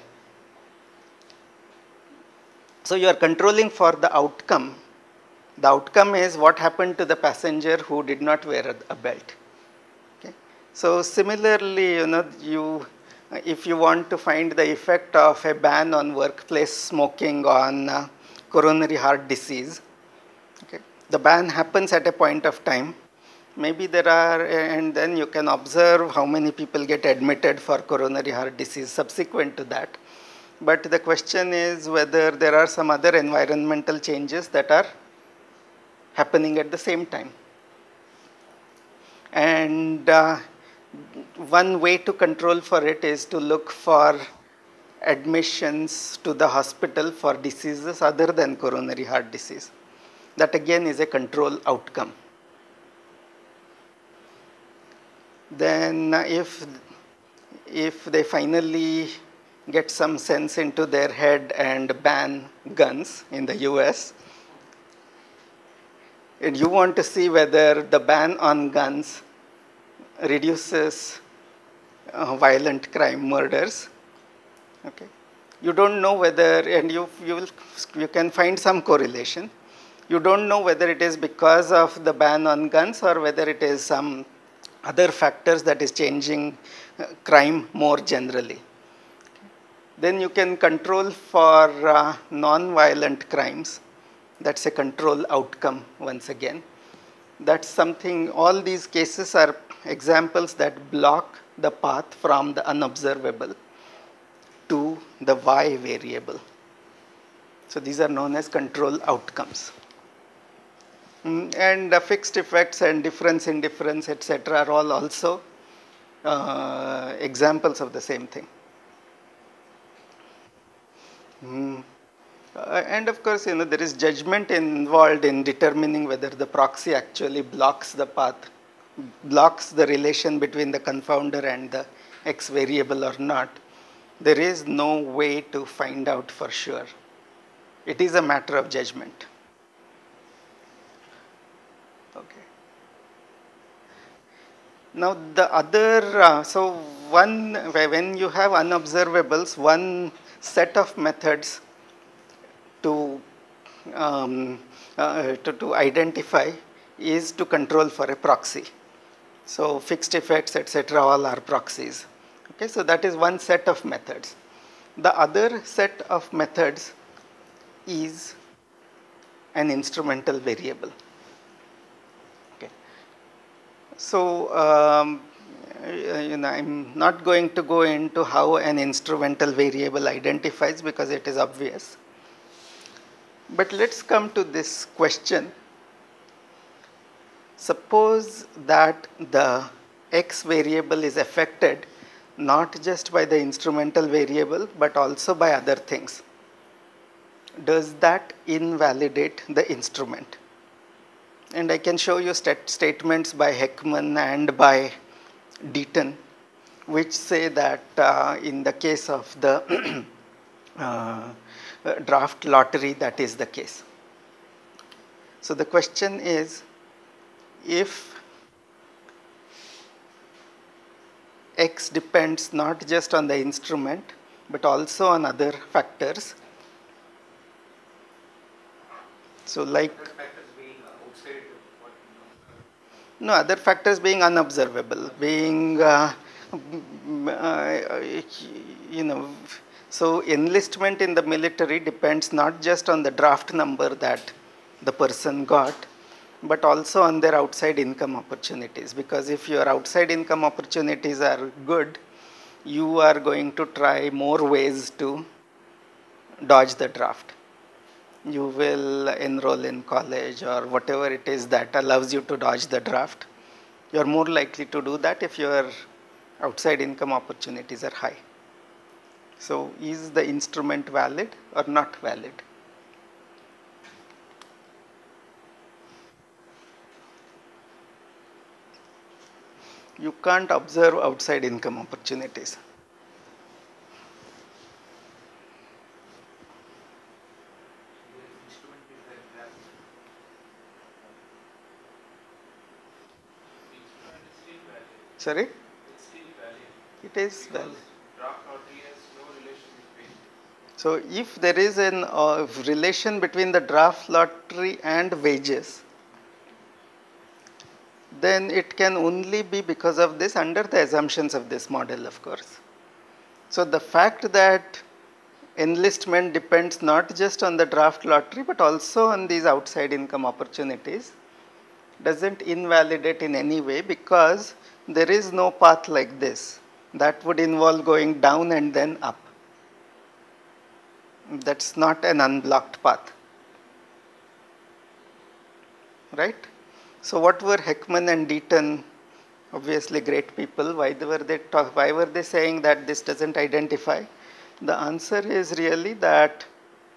So you are controlling for the outcome. The outcome is what happened to the passenger who did not wear a belt. Okay. So similarly, if you want to find the effect of a ban on workplace smoking on coronary heart disease, okay, the ban happens at a point of time. Maybe there are, and then you can observe how many people get admitted for coronary heart disease subsequent to that. But the question is whether there are some other environmental changes that are happening at the same time. And one way to control for it is to look for admissions to the hospital for diseases other than coronary heart disease. That again is a control outcome. Then if they finally get some sense into their head and ban guns in the US, and you want to see whether the ban on guns reduces violent crime, murders. Okay. You don't know whether, and you can find some correlation. You don't know whether it is because of the ban on guns or whether it is some other factors that is changing crime more generally. Then you can control for non-violent crimes. That's a control outcome once again. That's something, all these cases are examples that block the path from the unobservable to the y variable. So these are known as control outcomes. And fixed effects and difference, indifference, etc. are all also examples of the same thing. And of course, there is judgment involved in determining whether the proxy actually blocks the path, blocks the relation between the confounder and the x variable or not. There is no way to find out for sure. It is a matter of judgment. Okay. Now the other, so when you have unobservables, one set of methods to identify is to control for a proxy. So fixed effects, etc., all are proxies. Okay, so that is one set of methods. The other set of methods is an instrumental variable. Okay. So I'm not going to go into how an instrumental variable identifies because it is obvious. But let's come to this question. Suppose that the x variable is affected not just by the instrumental variable but also by other things. Does that invalidate the instrument? And I can show you statements by Heckman and by Deaton which say that in the case of the draft lottery, that is the case. So the question is, if X depends not just on the instrument but also on other factors. So like no, other factors being unobservable, being so enlistment in the military depends not just on the draft number that the person got, but also on their outside income opportunities, because if your outside income opportunities are good, you are going to try more ways to dodge the draft. You will enroll in college or whatever it is that allows you to dodge the draft. You are more likely to do that if your outside income opportunities are high. So is the instrument valid or not valid? You can't observe outside income opportunities. Sorry? It is valid. So if there is an relation between the draft lottery and wages, then it can only be because of this, under the assumptions of this model, of course. So the fact that enlistment depends not just on the draft lottery but also on these outside income opportunities doesn't invalidate in any way, because there is no path like this that would involve going down and then up. That's not an unblocked path, right? So what were Heckman and Deaton, obviously great people, why were they saying that this doesn't identify? The answer is really that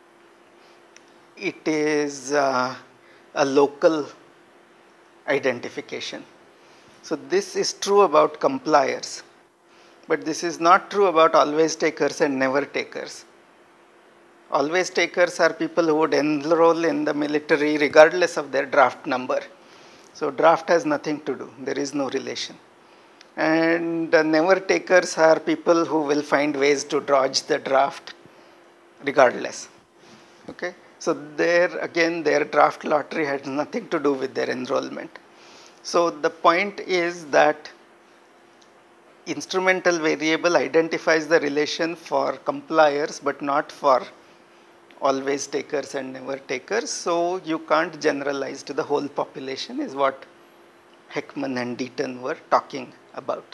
it is a local identification. So this is true about compliers, but this is not true about always takers and never takers. Always takers are people who would enroll in the military regardless of their draft number. So draft has nothing to do, there is no relation. And never takers are people who will find ways to dodge the draft regardless. Okay? So there again, their draft lottery had nothing to do with their enrollment. So the point is that instrumental variable identifies the relation for compliers but not for always takers and never takers. So you can't generalize to the whole population, is what Heckman and Deaton were talking about.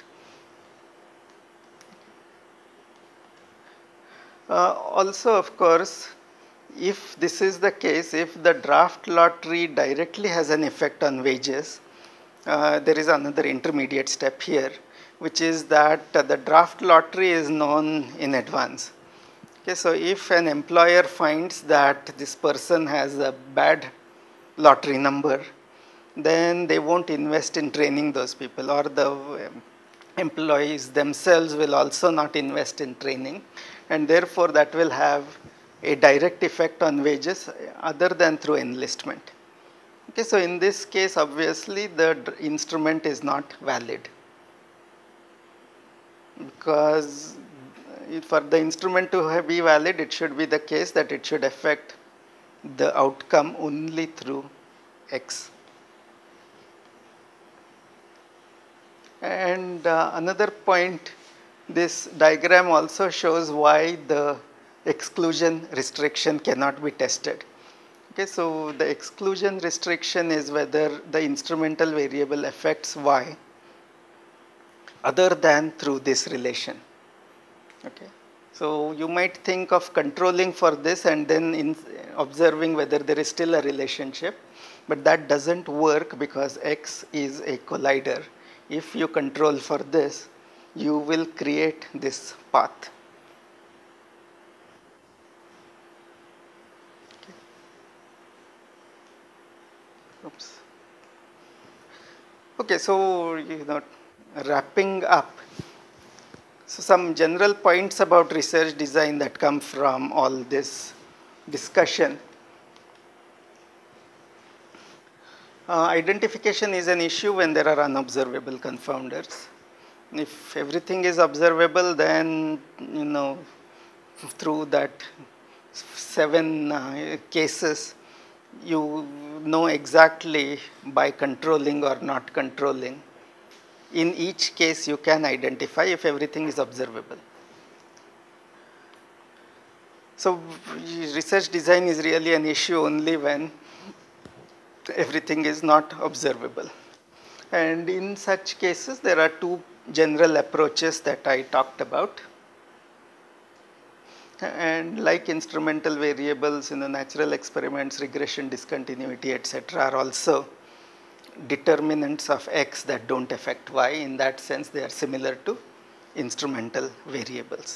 Also, of course, if this is the case, if the draft lottery directly has an effect on wages, there is another intermediate step here, which is that the draft lottery is known in advance. Okay, so if an employer finds that this person has a bad lottery number, then they won't invest in training those people, or the employees themselves will also not invest in training, and therefore that will have a direct effect on wages other than through enlistment. Okay, so in this case, obviously the instrument is not valid, because for the instrument to be valid, it should be the case that it should affect the outcome only through X. And another point, this diagram also shows why the exclusion restriction cannot be tested. Okay, so the exclusion restriction is whether the instrumental variable affects Y other than through this relation. Okay, so you might think of controlling for this and then observing whether there is still a relationship, but that doesn't work because X is a collider. If you control for this, you will create this path. Okay. Oops. Okay, so wrapping up, So some general points about research design that come from all this discussion. Identification is an issue when there are unobservable confounders. If everything is observable, then through that 7 cases, you know exactly by controlling or not controlling. In each case, you can identify if everything is observable. So research design is really an issue only when everything is not observable. And in such cases, there are 2 general approaches that I talked about. And like instrumental variables in the natural experiments, regression, discontinuity, etc., are also determinants of x that don't affect y. In that sense, they are similar to instrumental variables.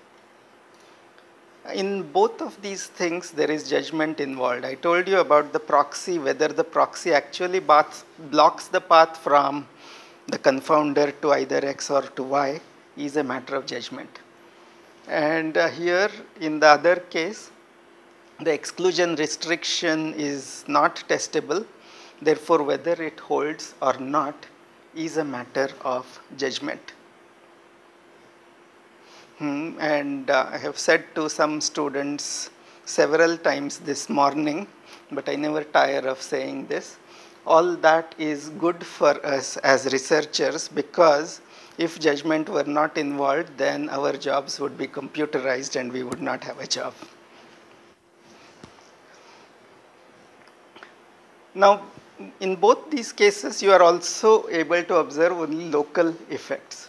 In both of these things, there is judgment involved. I told you about the proxy, whether the proxy actually blocks the path from the confounder to either x or to y is a matter of judgment. And here in the other case, the exclusion restriction is not testable. Therefore, whether it holds or not is a matter of judgment. And I have said to some students several times this morning, but I never tire of saying this, all that is good for us as researchers, because if judgment were not involved, then our jobs would be computerized and we would not have a job. Now, in both these cases, you are also able to observe only local effects.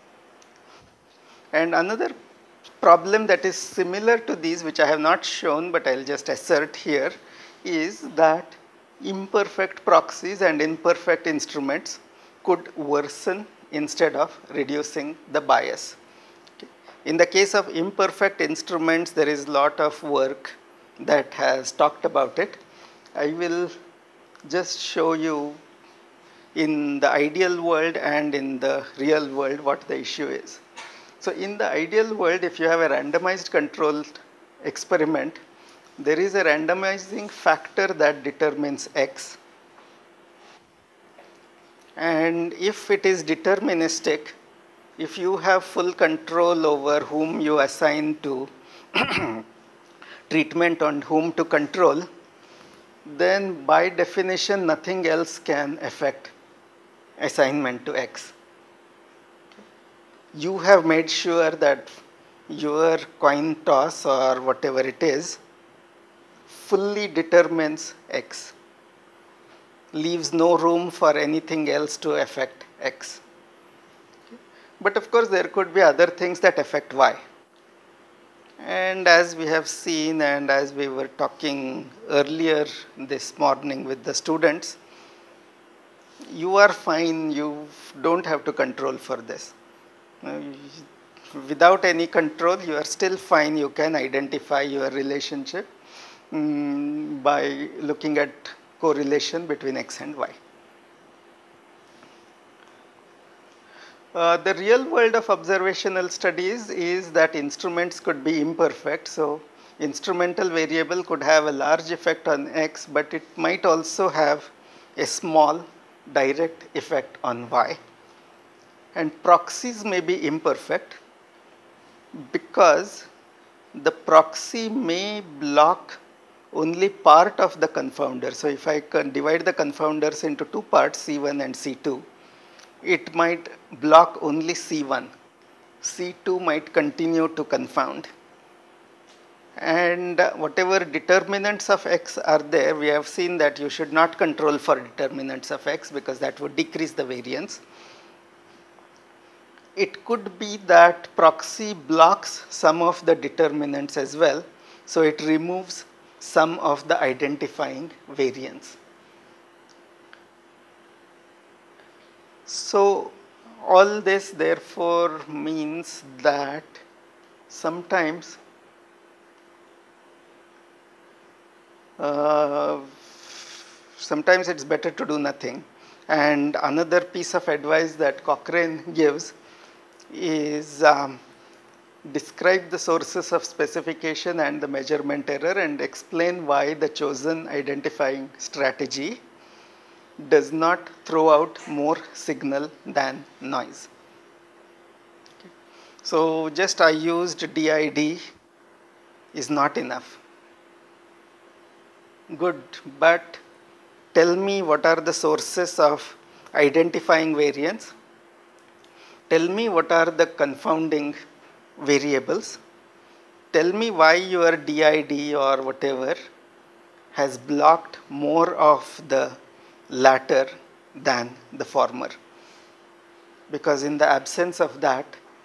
And another problem that is similar to these, which I have not shown but I will just assert here, is that imperfect proxies and imperfect instruments could worsen instead of reducing the bias. In the case of imperfect instruments, there is a lot of work that has talked about it. I will just show you in the ideal world and in the real world what the issue is. So in the ideal world, if you have a randomized controlled experiment, there is a randomizing factor that determines x. And if it is deterministic, if you have full control over whom you assign to treatment and whom to control, then by definition nothing else can affect assignment to x. You have made sure that your coin toss or whatever it is fully determines x, leaves no room for anything else to affect x. But of course, there could be other things that affect y. And as we have seen and as we were talking earlier this morning with the students, you are fine, you don't have to control for this. Without any control, you are still fine, you can identify your relationship by looking at correlation between x and y. The real world of observational studies is that instruments could be imperfect. So instrumental variable could have a large effect on x, but it might also have a small direct effect on y. And proxies may be imperfect because the proxy may block only part of the confounder. So if I can divide the confounders into 2 parts, C1 and C2, it might block only C1. C2 might continue to confound. And whatever determinants of x are there, we have seen that you should not control for determinants of x because that would decrease the variance. It could be that proxy blocks some of the determinants as well, so it removes some of the identifying variance. So all this therefore means that sometimes it's better to do nothing. And another piece of advice that Cochrane gives is describe the sources of specification and the measurement error and explain why the chosen identifying strategy does not throw out more signal than noise. Okay. So just I used DID is not enough. Good, but tell me what are the sources of identifying variance. Tell me what are the confounding variables. Tell me why your DID or whatever has blocked more of the latter than the former. Because in the absence of that,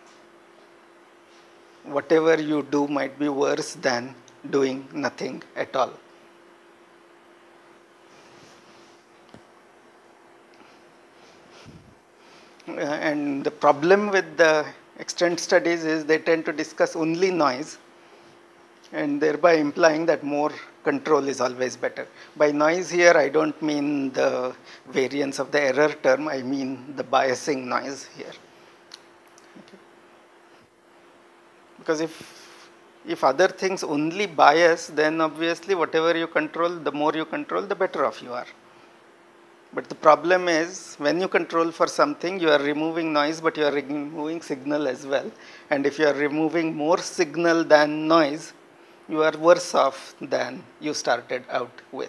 whatever you do might be worse than doing nothing at all. And the problem with the extent studies is they tend to discuss only noise and thereby implying that more control is always better. By noise here, I don't mean the variance of the error term, I mean the biasing noise here. Okay. Because if other things only bias, then obviously whatever you control, the more you control, the better off you are. But the problem is when you control for something, you are removing noise, but you are removing signal as well. And if you are removing more signal than noise, you are worse off than you started out with.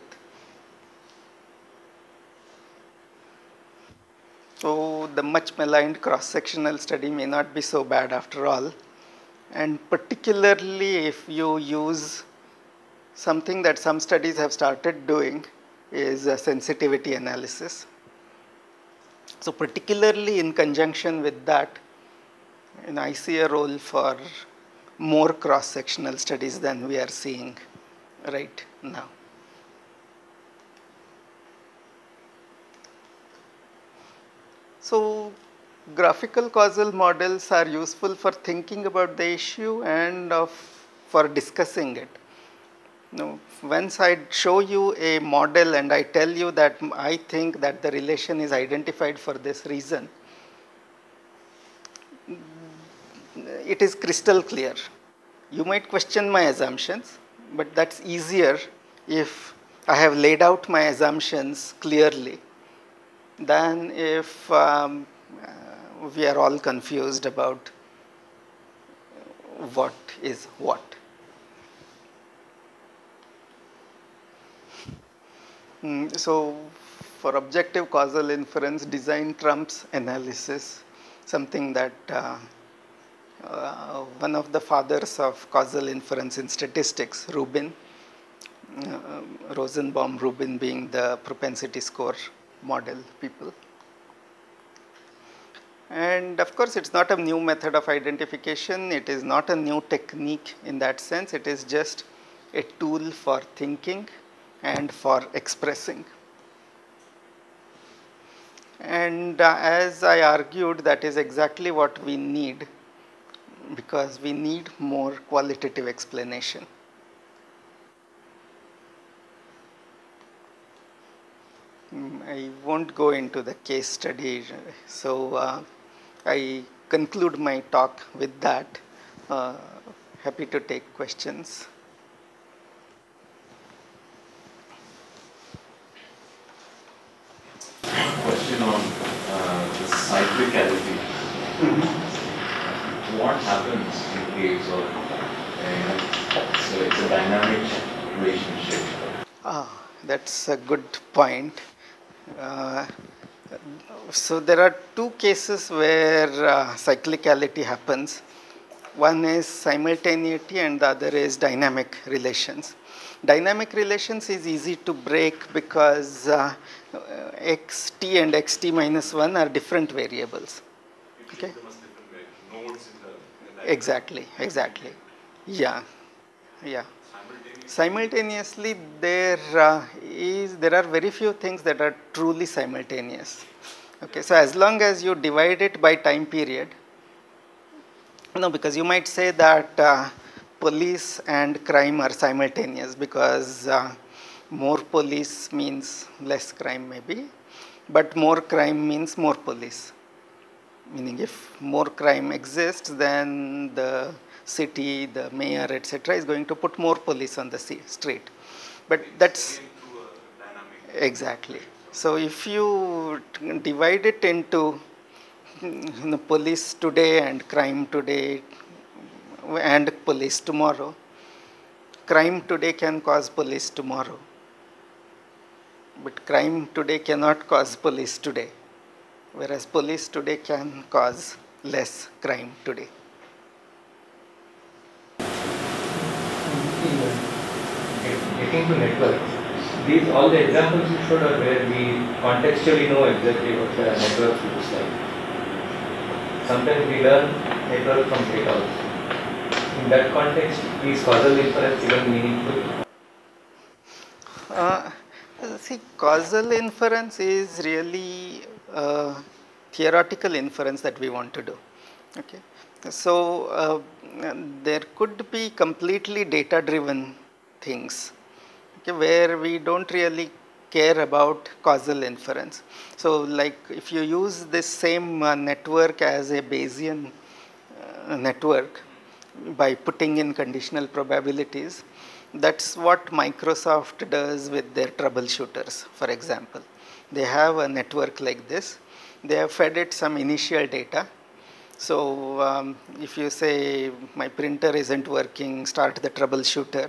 So the much maligned cross-sectional study may not be so bad after all. And particularly if you use something that some studies have started doing, is a sensitivity analysis. So particularly in conjunction with that, and I see a role for more cross-sectional studies than we are seeing right now. So graphical causal models are useful for thinking about the issue and for discussing it. Now, once I show you a model and I tell you that I think that the relation is identified for this reason, it is crystal clear. You might question my assumptions, but that's easier if I have laid out my assumptions clearly than if we are all confused about what is what. So for objective causal inference, design trumps analysis, something that one of the fathers of causal inference in statistics, Rubin, Rosenbaum, Rubin being the propensity score model people. And of course, it's not a new method of identification. It is not a new technique in that sense. It is just a tool for thinking and for expressing. And as I argued, that is exactly what we need, because we need more qualitative explanation. I won't go into the case study, so I conclude my talk with that. Happy to take questions. Question on the cyclicality. What happens in case of so it's a dynamic relationship? That's a good point. So there are two cases where cyclicality happens. One is simultaneity and the other is dynamic relations. Dynamic relations is easy to break because xt and xt minus 1 are different variables. Okay? Nodes in the Exactly. Yeah. Simultaneously, there are very few things that are truly simultaneous. Okay, so as long as you divide it by time period, because you might say that police and crime are simultaneous because more police means less crime maybe, but more crime means more police. Meaning if more crime exists, then the city, the mayor, etc. is going to put more police on the street. But that's exactly. So if you divide it into police today and crime today and police tomorrow, crime today can cause police tomorrow. But crime today cannot cause police today. Whereas police today can cause less crime today. Getting to networks, these all the examples you showed are where we contextually know exactly what the network looks like. Sometimes we learn network from data also. In that context, is causal inference even meaningful? See, causal inference is really theoretical inference that we want to do. Okay, so there could be completely data-driven things, okay, where we don't really care about causal inference. So, like if you use this same network as a Bayesian network by putting in conditional probabilities, that's what Microsoft does with their troubleshooters, for example. They have a network like this. They have fed it some initial data. So if you say my printer isn't working, start the troubleshooter.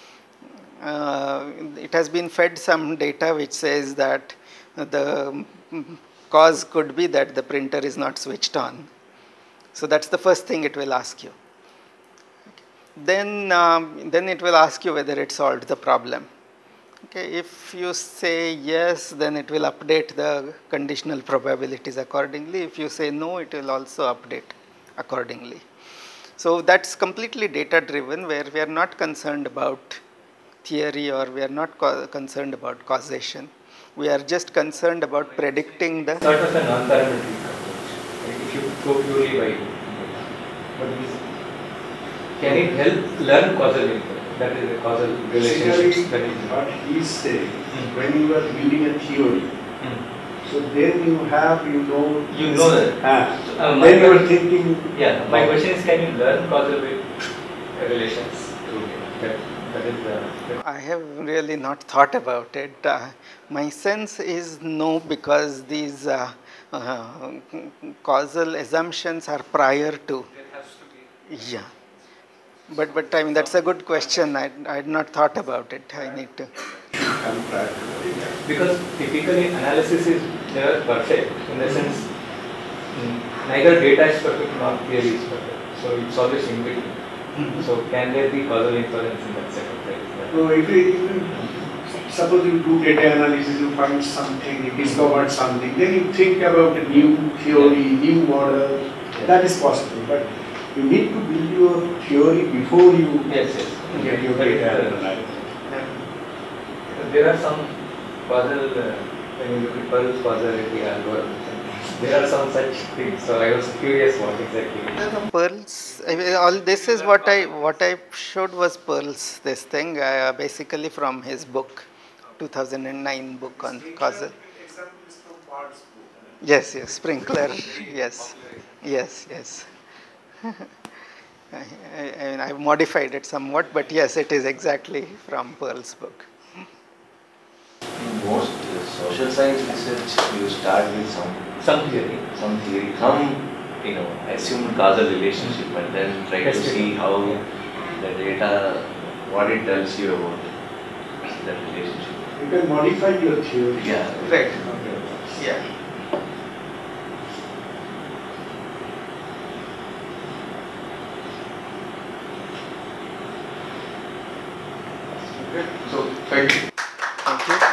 It has been fed some data which says that the cause could be that the printer is not switched on. So that's the first thing it will ask you. Then it will ask you whether it solved the problem. Okay, if you say yes, then it will update the conditional probabilities accordingly. If you say no, it will also update accordingly. So that's completely data driven, where we are not concerned about theory or we are not concerned about causation. We are just concerned about predicting the sort of a non-parametric approach. If you go purely by data, but can it help learn causal inference? That is a causal relationship. That is what he is saying. When you are building a theory, so then you have, you know that. Then you are thinking. Yeah, my question is, can you learn causal relations through data? That is the. I have really not thought about it. My sense is no, because these causal assumptions are prior to. Yeah. But I mean, that's a good question. I had not thought about it. I need to. Because typically analysis is never perfect, in the sense neither data is perfect nor theory is perfect. So it's always in between. So can there be causal inference in that set of data? No, if suppose you do data analysis, you find something, you discovered something, then you think about a new theory, new model. That is possible, but you need to build your theory before you get your data analyzed. There are some causal, when you look at Pearl's causality algorithms, there are some such things. So I was curious what exactly. Pearl's, all this is what I showed was Pearl's this thing, basically from his book, 2009 book on causal. Yes, Sprinkler. Yes. I've modified it somewhat, but yes, it is exactly from Pearl's book. In most social science research, you start with some theory, assumed causal relationship, and then try to see how the data, what it tells you about that relationship. You can modify your theory. Yeah. Right. Yeah. So, thank you. Thank you.